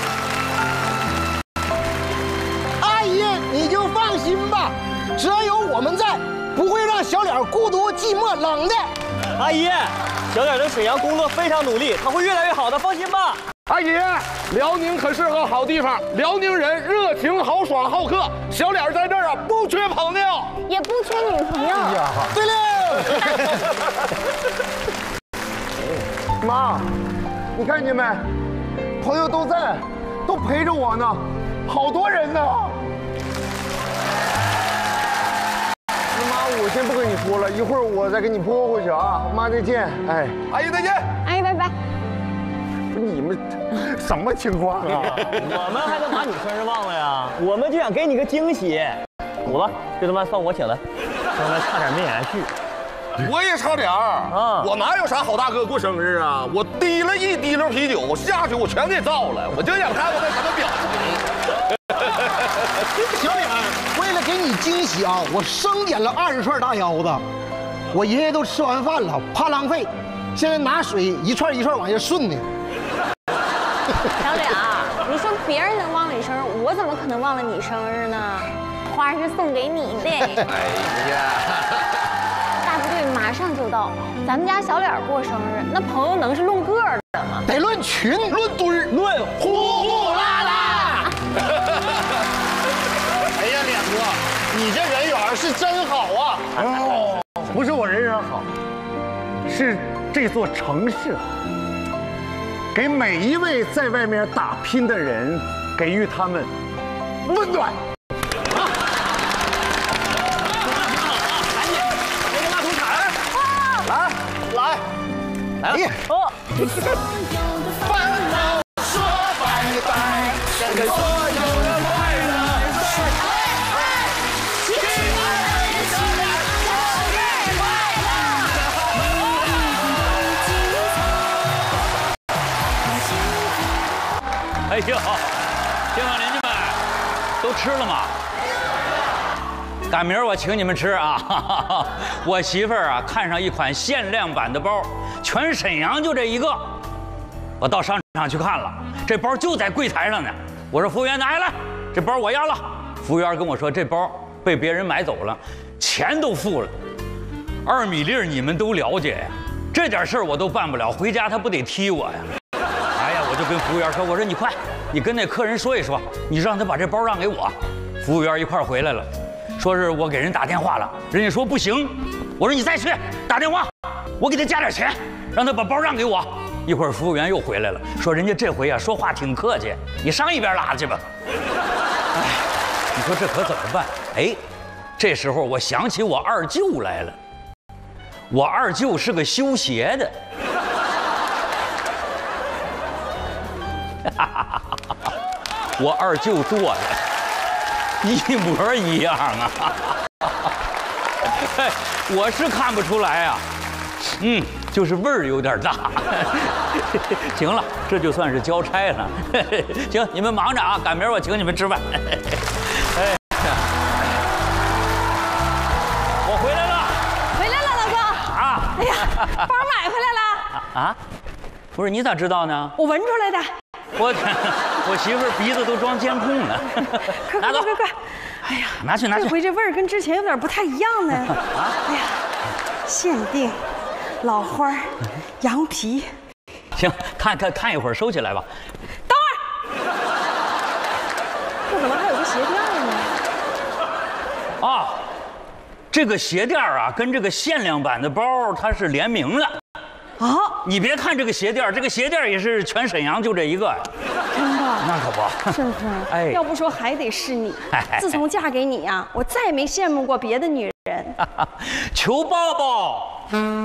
阿姨，你就放心吧，只要有我们在，不会让小脸孤独、寂寞、冷的。 阿姨，小脸在沈阳工作非常努力，他会越来越好的，放心吧。 阿姨，辽宁可是个好地方，辽宁人热情豪爽好客，小脸在这儿啊不缺朋友， 也不缺女朋友。 哎呀， 对了， 妈，你看见没？朋友都在，都陪着我呢，好多人呢。那妈，我先不跟你说了，一会儿我再给你拨回去啊。妈，再见。哎， 阿姨再见。 阿姨拜拜。 你们什么情况啊？ 我们还能把你生日忘了呀？我们就想给你个惊喜。走吧，这顿饭算我请的，刚才差点没演下去。 我也差点儿啊！我哪有啥好大哥过生日啊？我滴了一滴溜啤酒下去，我全给造了。我就想看看他什么表情。小脸，为了给你惊喜啊，我生点了二十串大腰子。我爷爷都吃完饭了，怕浪费，现在拿水一串一串往下顺呢。 小脸，你说别人能忘了你生日，我怎么可能忘了你生日呢？花是送给你的。 哎呀！ 大部队马上就到，咱们家小脸过生日，那朋友能是论个的吗？ 得论群、 论堆儿、 论呼呼啦啦。 哎呀，脸哥，你这人缘是真好啊！ 哦，不是我人缘好，是这座城市给每一位在外面打拼的人给予他们温暖。 来了！ 哦， 烦恼说拜拜，想给所有人快乐说爱爱，亲爱的小脸，生日快乐！哎呦，街坊邻居们都吃了吗？赶明儿我请你们吃啊！哈哈哈，我媳妇儿啊看上一款限量版的包，全沈阳就这一个。我到商场去看了，这包就在柜台上呢。我说服务员拿下来，这包我要了。服务员跟我说这包被别人买走了，钱都付了。二米粒儿你们都了解呀，这点事儿我都办不了，回家他不得踢我呀？哎呀，我就跟服务员说，我说你快，你跟那客人说一说，你让他把这包让给我。服务员一块儿回来了。说是我给人打电话了，人家说不行， 我说你再去打电话，我给他加点钱，让他把包让给我。一会儿服务员又回来了，说人家这回啊说话挺客气，你上一边拉去吧。哎，你说这可怎么办？哎，这时候我想起我二舅来了。我二舅是个修鞋的。我二舅做的一模一样啊！哎，我是看不出来啊，嗯，就是味儿有点大。行了，这就算是交差了。行，你们忙着啊，赶明儿我请你们吃饭。哎，我回来了， 回来了，老公。 啊！ 哎呀，包买回来了。 啊？不是，你咋知道呢？ 我闻出来的。 我我媳妇儿鼻子都装监控了。 快快快快！哎呀， 拿去拿去。 这回这味儿跟之前有点不太一样呢。啊！哎呀，限定，老花，羊皮。 行，看看看一会儿，收起来吧。 等会儿，这怎么还有个鞋垫呢？ 啊，这个鞋垫啊，跟这个限量版的包它是联名了。啊！你别看这个鞋垫，这个鞋垫也是全沈阳就这一个。 真的？ 那可不。 顺风，哎，要不说还得是你。自从嫁给你呀，我再也没羡慕过别的女人。 求抱抱。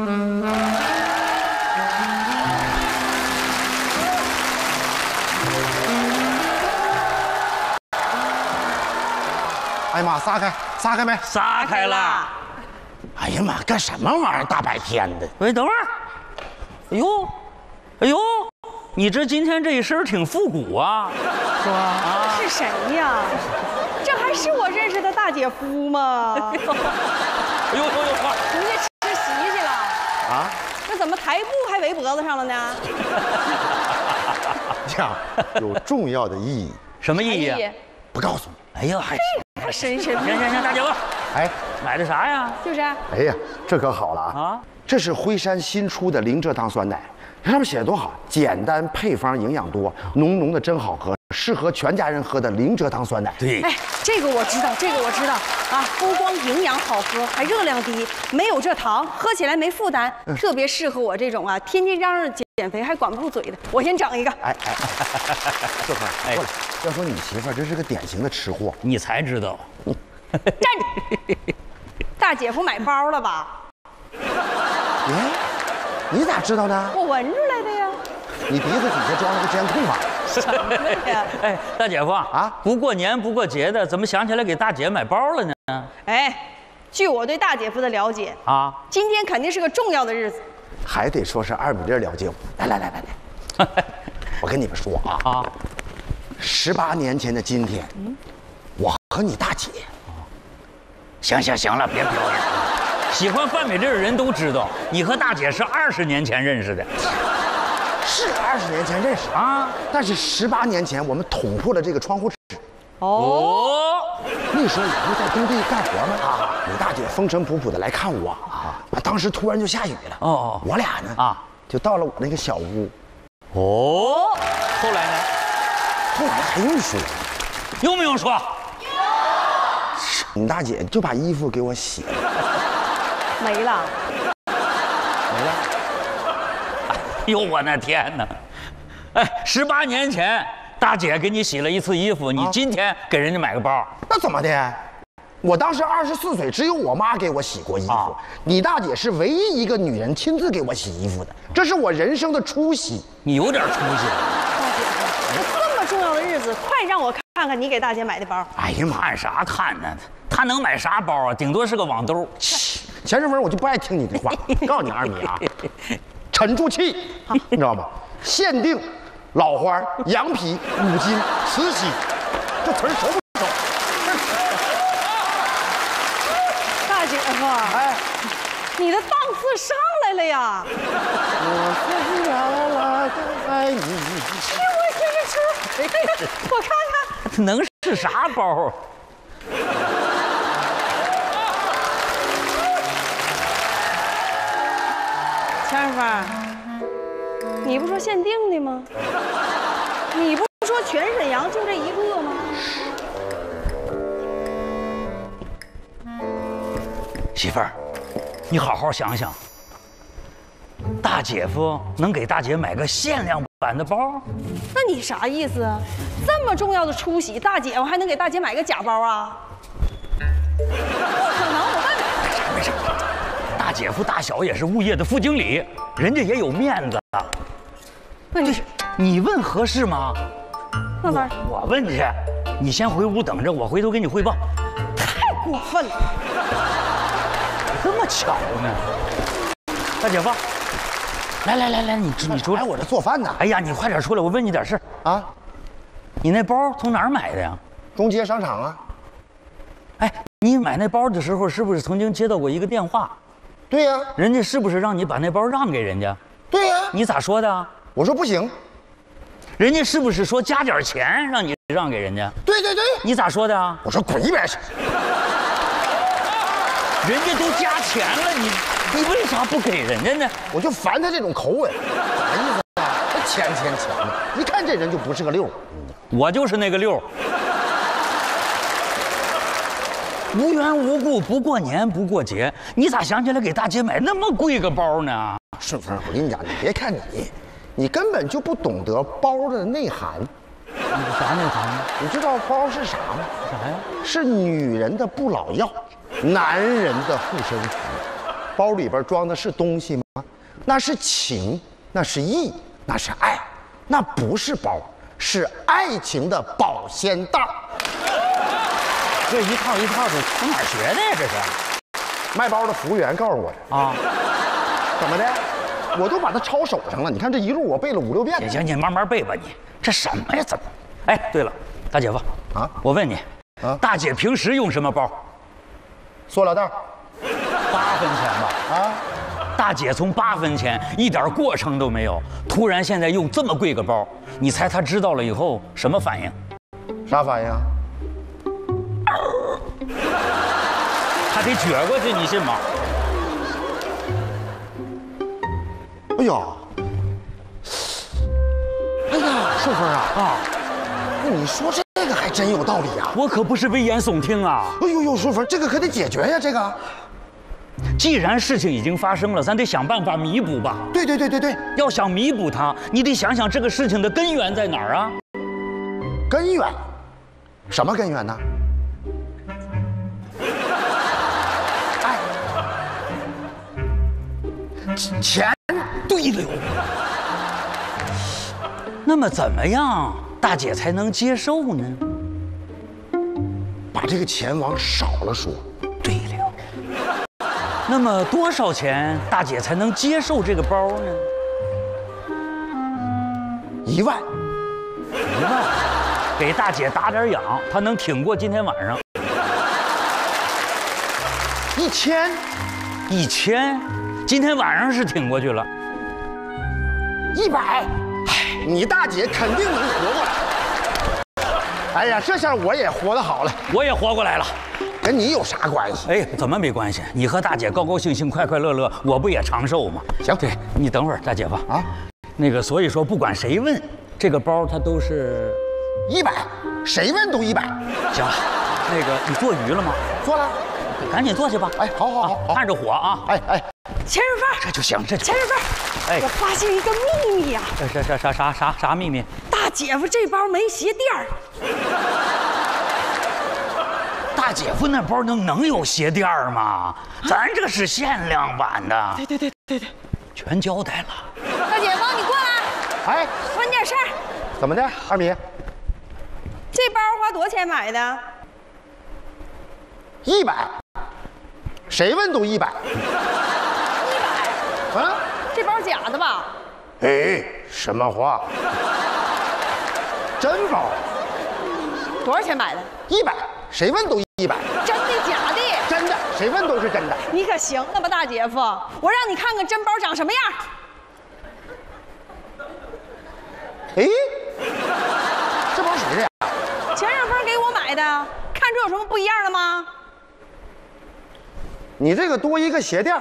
哎呀妈，撒开，撒开没？ 撒开了。 哎呀妈，干什么玩意儿？大白天的。 喂，等会儿。哎呦，哎呦，你这今天这一身挺复古啊，是吧？啊， 是谁呀？这还是我认识的大姐夫吗？哎呦哎呦呦， 出去吃席去了啊？ 那怎么台布还围脖子上了呢？ 呀，有重要的意义。 什么意义啊？ 不告诉你。 哎呦，还这神神秘。 行行行，大姐夫， 哎， 买的啥呀？ 就是。 哎呀，这可好了啊！啊，这是辉山新出的零蔗糖酸奶，上面写的多好，简单配方营养多，浓浓的真好喝，适合全家人喝的零蔗糖酸奶。 对， 哎，这个我知道，这个我知道啊，不光营养好喝，还热量低，没有这糖，喝起来没负担，嗯、特别适合我这种啊，天天嚷嚷减肥还管不住嘴的。我先整一个。 哎哎，秀芬，哎，过来。要说你媳妇儿，这是个典型的吃货， 你才知道。 站着，大姐夫买包了吧？ 哎，你咋知道呢？ 我闻出来的呀。 你鼻子底下装了个监控吧？ 什么呀？ 哎，大姐夫啊，不过年不过节的，怎么想起来给大姐买包了呢？ 哎，据我对大姐夫的了解啊， 今天肯定是个重要的日子。 还得说是二米粒了解我。来来来来来，我跟你们说啊啊，十八年前的今天，嗯，我和你大姐。 行行行了，别表演了。喜欢范美丽的人都知道，你和大姐是二十年前认识的。 是二十年前认识啊，但是十八年前我们捅破了这个窗户纸。 哦， 那时候我不在工地干活吗？啊，你大姐风尘仆仆的来看我啊，当时突然就下雨了。哦，我俩呢啊，就到了我那个小屋。 哦，后来呢？ 后来还用说？ 用不用说？ 你大姐就把衣服给我洗了， 没了， 没了。 哎呦我的天哪！哎，十八年前大姐给你洗了一次衣服，你今天给人家买个包， 那怎么的？我当时二十四岁，只有我妈给我洗过衣服。啊、你大姐是唯一一个女人亲自给我洗衣服的，这是我人生的出息。 你有点出息。 大姐夫，这么重要的日子，快让我看看你给大姐买的包。 哎呀妈，看啥看呢？她能买啥包啊？顶多是个网兜。 钱世文，我就不爱听你的话。告诉你二米啊，沉住气，你知道吗？限定、老花、羊皮、五金、慈禧，这词儿熟不熟？ 大姐夫，哎，你的档次上来了呀！ 我虽然了更爱你。 我听着出，哎，我看看， 能是啥包？ 钱世芬，你不说限定的吗？你不说全沈阳就这一个吗？ 媳妇儿， 你好好想想，大姐夫能给大姐买个限量版的包？ 那你啥意思啊？这么重要的出席，大姐夫还能给大姐买个假包啊？不可能，我问你。 没啥没啥，大姐夫大小也是物业的副经理，人家也有面子。 那你你问合适吗？ 那玩意儿我问去，你先回屋等着，我回头给你汇报。 太过分了， 这么巧呢？大姐夫，来来来来，你你出来， 我这做饭呢。 哎呀，你快点出来，我问你点事啊。你那包从哪儿买的呀？ 中街商场啊。 哎，你买那包的时候是不是曾经接到过一个电话？ 对呀。 人家是不是让你把那包让给人家？ 对呀。 你咋说的？ 我说不行。 人家是不是说加点钱让你让给人家？ 对对对。 你咋说的啊？ 我说滚一边去。 人家都加钱了，你你为啥不给人家呢？ 我就烦他这种口吻，啥意思啊？钱钱钱的，一看这人就不是个六。 我就是那个六。无缘无故不过年不过节，你咋想起来给大姐买那么贵个包呢？ 顺风，我跟你讲，你别看你，你根本就不懂得包的内涵。 啥内涵呢？ 你知道包是啥吗？ 啥呀？ 是女人的不老药，男人的护身符。包里边装的是东西吗？那是情，那是义，那是爱，那不是包，是爱情的保鲜袋。 这一套一套的，从哪儿学的呀？这是卖包的服务员告诉我的啊。怎么的？我都把它抄手上了。你看这一路我背了五六遍。 行行，你慢慢背吧你。这什么呀？怎么？哎，对了，大姐夫啊，我问你啊，大姐平时用什么包？ 塑料袋。 八分钱吧？啊，大姐从八分钱一点过程都没有，突然现在用这么贵个包，你猜她知道了以后什么反应？ 啥反应？ 他得撅过去，你信吗？ 哎呀，哎呀，顺风啊啊！那你说这个还真有道理呀、啊！ 我可不是危言耸听啊！ 哎呦呦，顺风，这个可得解决呀！这个， 既然事情已经发生了，咱得想办法弥补吧。 对对对对对， 要想弥补它，你得想想这个事情的根源在哪儿啊？ 根源？什么根源呢？爱。钱。对了哟。 那么怎么样，大姐才能接受呢？ 把这个钱往少了说。 对了哟。那么多少钱大姐才能接受这个包呢？ 一万。 一万，给大姐打点痒，她能挺过今天晚上。 一千。 一千，今天晚上是挺过去了。 一百。你大姐肯定能活过来。哎呀，这下我也活得好了， 我也活过来了， 跟你有啥关系？ 哎，怎么没关系？你和大姐高高兴兴、快快乐乐，我不也长寿吗？ 行， 对你等会儿，大姐夫啊， 那个，所以说不管谁问，这个包它都是一百，谁问都一百。 行，那个你做鱼了吗？ 做了， 赶紧做去吧。 哎，好好好， 啊、看着火啊！ 哎哎， 钱顺风， 这就行，这就钱顺风。哎，我发现一个秘密呀！ 这这这啥啥啥啥秘密？ 大姐夫这包没鞋垫儿。 大姐夫那包能能有鞋垫儿吗？咱这是限量版的。 对对对对对， 全交代了。 大姐夫，你过来。 哎， 问点事儿。 怎么的，二米？ 这包花多少钱买的？ 一百。谁问都一百。 一百。 啊？ 这包假的吧？ 哎，什么话？真包。 多少钱买的？ 一百。谁问都一百。 真的假的？ 真的，谁问都是真的。 你可行了吧，大姐夫？我让你看看真包长什么样。 哎，这包谁的呀？ 钱顺风给我买的，看出有什么不一样了吗？ 你这个多一个鞋垫。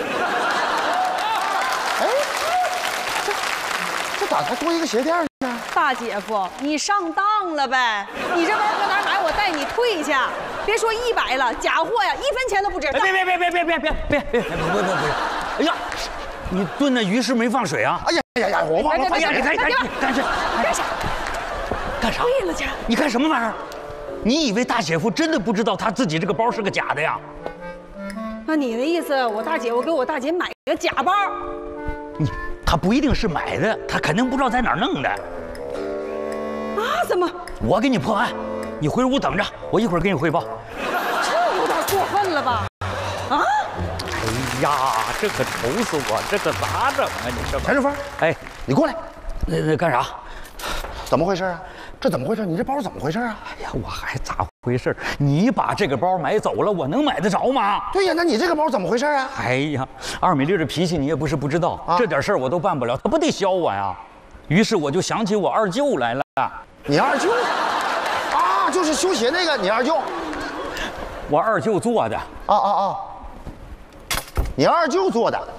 哎，这这咋才多一个鞋垫呢？ 大姐夫，你上当了呗！你这包搁哪买？我带你退去。 别说一百了，假货呀，一分钱都不值。 别别别别别别别别别别别别别别！哎呀，你炖的鱼是没放水啊？ 哎呀呀呀，我忘了。 哎呀，你干干干啥？ 干啥？ 干啥？ 对了去！ 你干什么玩意儿？你以为大姐夫真的不知道他自己这个包是个假的呀？ 那你的意思，我大姐，我给我大姐买个假包？ 你他不一定是买的，他肯定不知道在哪儿弄的。 啊？怎么？ 我给你破案，你回屋等着，我一会儿给你汇报。 这有点过分了吧？啊？ 哎呀，这可愁死我，这可咋整啊？你这陈志峰， 哎， 你过来， 那那干啥？ 怎么回事啊？这怎么回事？你这包怎么回事啊？ 哎呀，我还咋回事？你把这个包买走了，我能买得着吗？ 对呀，那你这个包怎么回事啊？ 哎呀，二米粒的脾气你也不是不知道，啊、这点事儿我都办不了，他不得削我呀。于是我就想起我二舅来了。 你二舅？啊，就是修鞋那个，你二舅？ 我二舅做的。 啊啊啊！你二舅做的。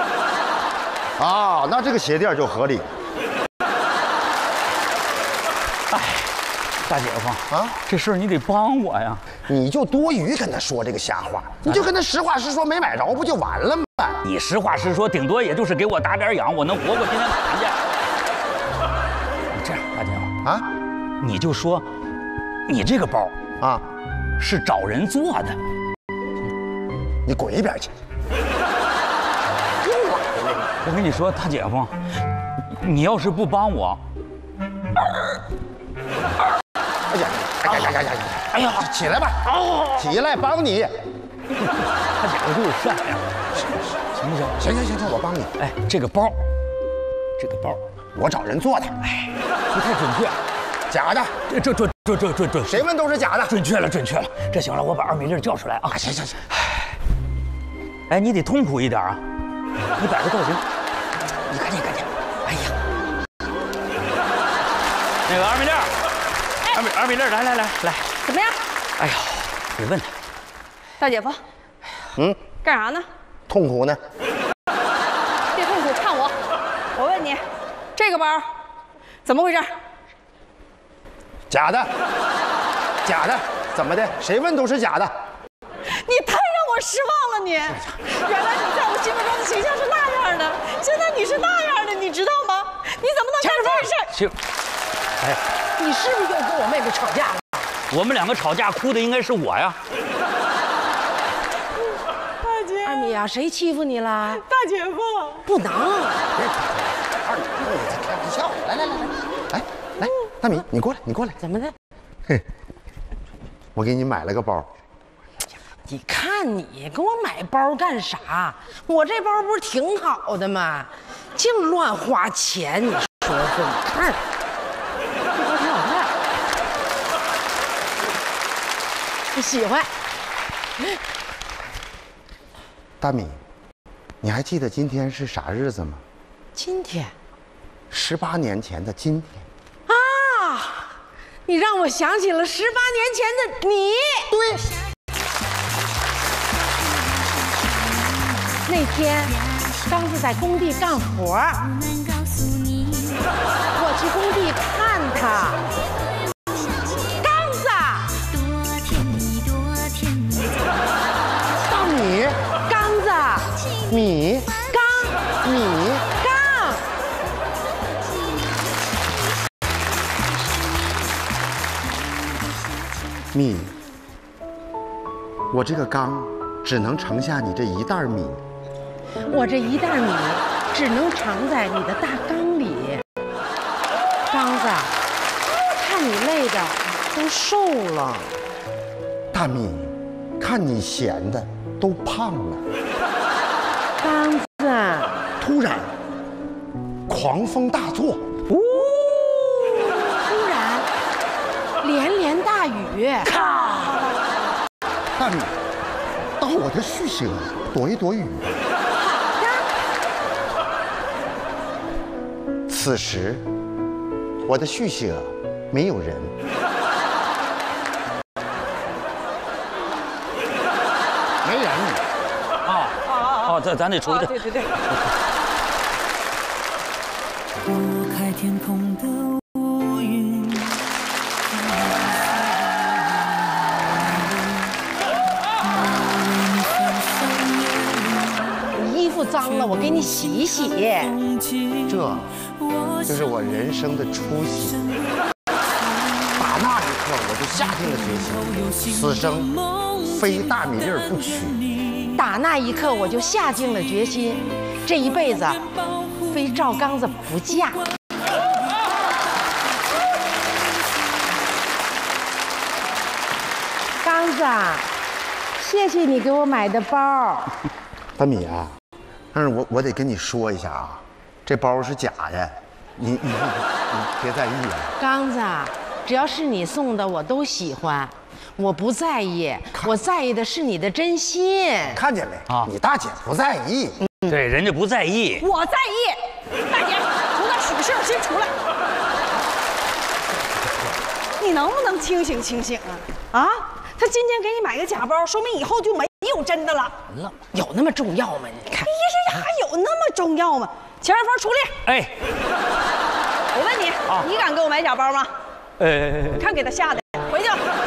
啊，那这个鞋垫就合理。 哎，大姐夫啊，这事儿你得帮我呀！ 你就多余跟他说这个瞎话，你就跟他实话实说，没买着不就完了吗？ 你实话实说，顶多也就是给我打点痒，我能活过今天晚上去。你这样，大姐夫啊，你就说，你这个包啊，是找人做的。 你滚一边去！又来了！ 我跟你说，大姐夫，你要是不帮我。 哎呀哎呀呀呀呀！哎呀，起来吧！起来，帮你。 他姐夫就是善良，行不行？ 行行行行，我帮你。 哎，这个包，这个包， 我找人做的。 哎，不太准确， 假的。 这这这这这这这， 谁问都是假的。 准确了，准确了。这行了，我把二米粒叫出来啊！ 行行行。 哎，你得痛苦一点啊！你摆个造型，你赶紧赶紧。哎呀，那个二米粒。二米二米粒，来来来来， 怎么样？ 哎呀，你问他， 大姐夫， 嗯， 干啥呢？ 痛苦呢？ 别痛苦，看我。我问你，这个包怎么回事？ 假的，假的，怎么的？谁问都是假的。 你太让我失望了你！原来你在我心目中的形象是那样的，现在你是那样的，你知道吗？你怎么能干这事？ 行，哎。 你是不是又跟我妹妹吵架了？ 我们两个吵架，哭的应该是我呀。 大姐，二米啊，谁欺负你了？ 大姐夫， 不能。 二米，开玩笑。来来来来，来来，大米，你过来，你过来。 怎么的？ 嘿，我给你买了个包。 你看你给我买包干啥？我这包不是挺好的吗？净乱花钱，你说说，你看。你喜欢？ 大米，你还记得今天是啥日子吗？ 今天， 十八年前的今天。 啊！你让我想起了十八年前的你。 对。 那天，刚子在工地干活，我去工地看他。 米刚米刚， 米，我这个缸只能盛下你这一袋米， 我这一袋米只能盛在你的大缸里。刚子，看你累的都瘦了。 大米，看你闲的都胖了。 刚子， 突然，狂风大作， 呜、哦！突然，连连大雨，咔！ 大米，到我的续鞋躲一躲雨。 好的。此时，我的续鞋没有人。没人。 啊。哦，这咱得出去。 对对对。 拨开天空的乌云， 了，我给你洗洗。 这，这是我人生的初心。打那一刻，我就下定了决心，此生非大米粒儿不娶。 打那一刻，我就下定了决心，这一辈子非赵刚子不嫁。刚子，谢谢你给我买的包。 大米啊，但是我我得跟你说一下啊，这包是假的，你你你别在意啊。 刚子，只要是你送的，我都喜欢，我不在意，我在意的是你的真心。 看见没啊？你大姐不在意。 对，人家不在意。 我在意。大姐，从那许事先出来。你能不能清醒清醒啊？啊？他今天给你买个假包，说明以后就没有真的了。 有那么重要吗？你看， 哎呀，还有那么重要吗？钱二房出列。 哎， 我问你，啊、你敢给我买假包吗？ 哎， 你看给他吓的，回去。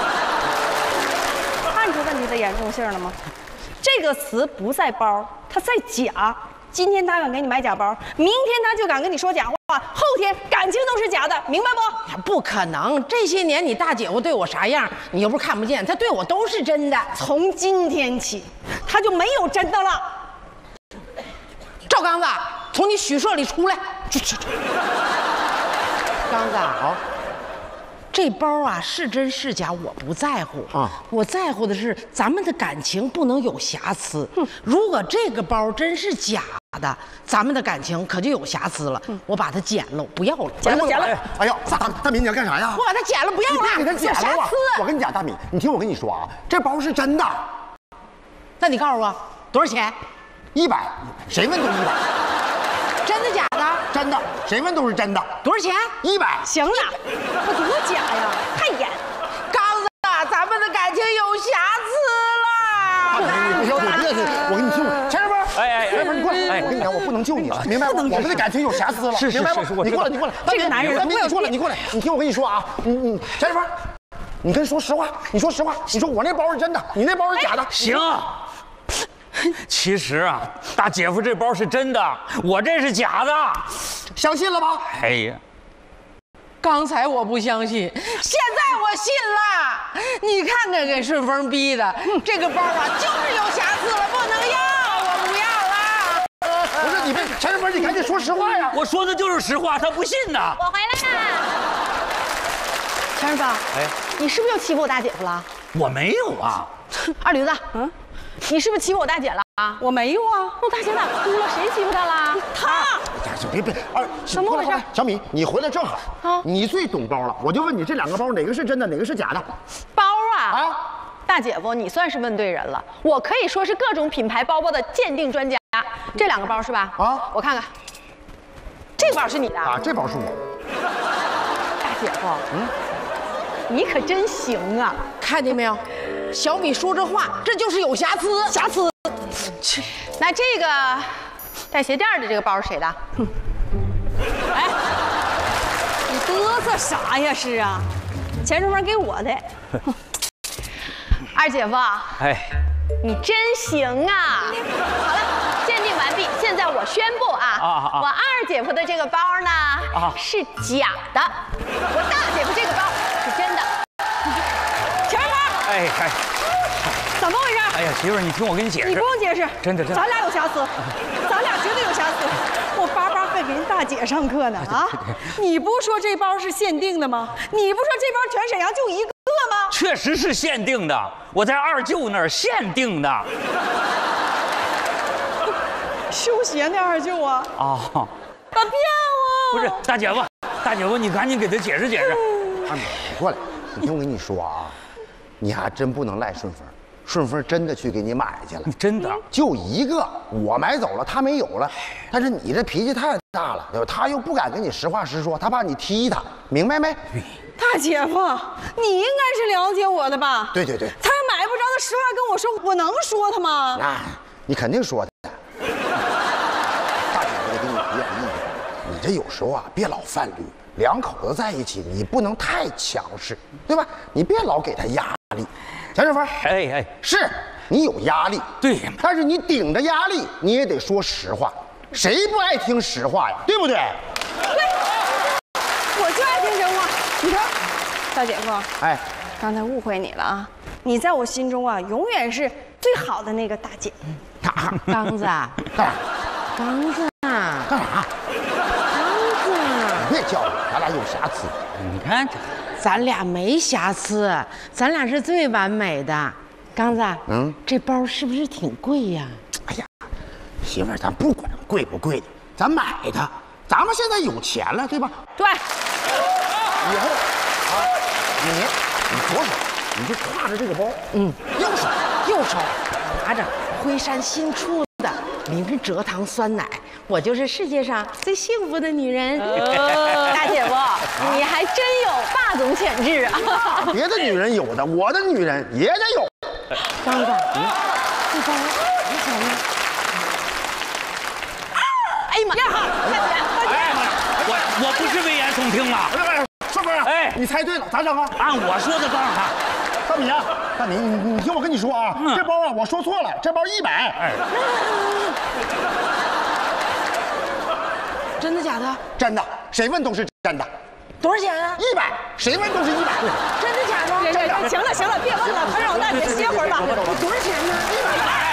看出问题的严重性了吗？这个词不在包，它在假。今天他敢给你买假包，明天他就敢跟你说假话，后天感情都是假的，明白不？ 不可能！这些年你大姐夫对我啥样，你又不是看不见，他对我都是真的。 从今天起，他就没有真的了。 赵刚子，从你许社里出来！刚子啊，这包啊是真是假我不在乎啊，我在乎的是咱们的感情不能有瑕疵。如果这个包真是假的，咱们的感情可就有瑕疵了。我把它剪了，不要了， 剪了，剪了。 哎呀，大大米你要干啥呀？ 我把它剪了，不要了， 你别给它剪了啊！我跟你讲，大米，你听我跟你说啊，这包是真的。 那你告诉我多少钱？ 一百，谁问都一百。 真的假的？ 真的，谁问都是真的。 多少钱？ 一百。 行了，我多假呀，太演。 刚子，咱们的感情有瑕疵了。 你不要别别，我跟你说，钱二房， 哎哎， 钱二房，你过来，我跟你讲，我不能救你了，明白吗？我们的感情有瑕疵了， 是是是， 你过来，你过来， 这个男人， 大明，你过来，你过来，你听我跟你说啊，你你钱二房，你跟说实话，你说实话，你说我那包是真的，你那包是假的。 行。其实啊，大姐夫这包是真的，我这是假的， 相信了吧？ 哎呀， 刚才我不相信，现在我信了。你看看给顺丰逼的，这个包啊就是有瑕疵了，不能要，我不要了。 不是你别，陈二房，你赶紧说实话呀！ 我说的就是实话，他不信呢。 我回来了。陈二房，哎，你是不是又欺负我大姐夫了？ 我没有啊。 二驴子，嗯。你是不是欺负我大姐了啊？我没有啊，我大姐咋哭了？谁欺负她了？她。 别别，二怎么回事？ 小米，你回来正好啊，你最懂包了。我就问你，这两个包哪个是真的，哪个是假的？ 包啊啊！大姐夫，你算是问对人了。我可以说是各种品牌包包的鉴定专家。这两个包是吧？啊，我看看，这包是你的啊，这包是我。 大姐夫，嗯，你可真行啊！ 看见没有？小米说这话，这就是有瑕疵， 瑕疵。那这个带鞋垫的这个包是谁的？哎，你嘚瑟啥呀？是啊，钱顺丰给我的。二姐夫，哎，你真行啊！好了，鉴定完毕，现在我宣布啊，啊啊我二姐夫的这个包呢、啊、是假的，我大姐夫这个包是真的。钱顺丰， 哎哎。 怎么回事？ 哎呀，媳妇儿，你听我跟你解释。 你不用解释， 真的真的， 咱俩有瑕疵，咱俩绝对有瑕疵。我巴巴还给人大姐上课呢啊！你不说这包是限定的吗？你不说这包全沈阳就一个吗？ 确实是限定的，我在二舅那儿限定的。 修鞋那二舅啊？啊！他骗我！ 不是大姐夫，大姐夫，你赶紧给他解释解释。 二米，你过来，你听我跟你说啊，你还真不能赖顺丰。顺丰真的去给你买去了， 真的就一个，我买走了，他没有了。但是你这脾气太大了，对吧？他又不敢跟你实话实说，他怕你踢他，明白没？ 大姐夫，你应该是了解我的吧？ 对对对， 他买不着，他实话跟我说，我能说他吗？ 那你肯定说的。大姐夫给你提点意见，你这有时候啊，别老犯驴。两口子在一起，你不能太强势，对吧？你别老给他压力。钱顺丰，哎哎，是你有压力， 对， 但是你顶着压力，你也得说实话。 谁不爱听实话呀？对不对？ 对，我就爱听真话。你说，大姐夫， 哎， 刚才误会你了啊！你在我心中啊，永远是最好的那个大姐。 刚子， 干啥？ 刚子， 干啥？ 刚子， 别叫我，咱俩有瑕疵。 你看这， 咱俩没瑕疵，咱俩是最完美的。刚子，嗯，这包是不是挺贵呀？ 哎呀，媳妇儿，咱不管贵不贵的，咱买它。咱们现在有钱了，对吧？ 对。 以后啊，你你左手你就挎着这个包， 嗯， 右手右手拿着辉山新出的零蔗糖酸奶，我就是世界上最幸福的女人。 哦、大姐夫，你还真有霸总潜质啊！ 别的女人有的，我的女人也得有。 刚子，嗯，这包多少钱呢？哎呀妈呀！大姐， 哎，我我不是危言耸听啊！ 顺哥，哎，你猜对了，咋整啊？ 按我说的办哈。 大米啊，大米，你你听我跟你说啊，这包啊我说错了，这包一百。哎， 真的假的？ 真的，谁问都是真的。 多少钱啊？ 一百，谁问都是一百。 真的假的？ 真的。行了行了，别问了，快让我大姐歇会儿吧。 多少钱呢？ 一百。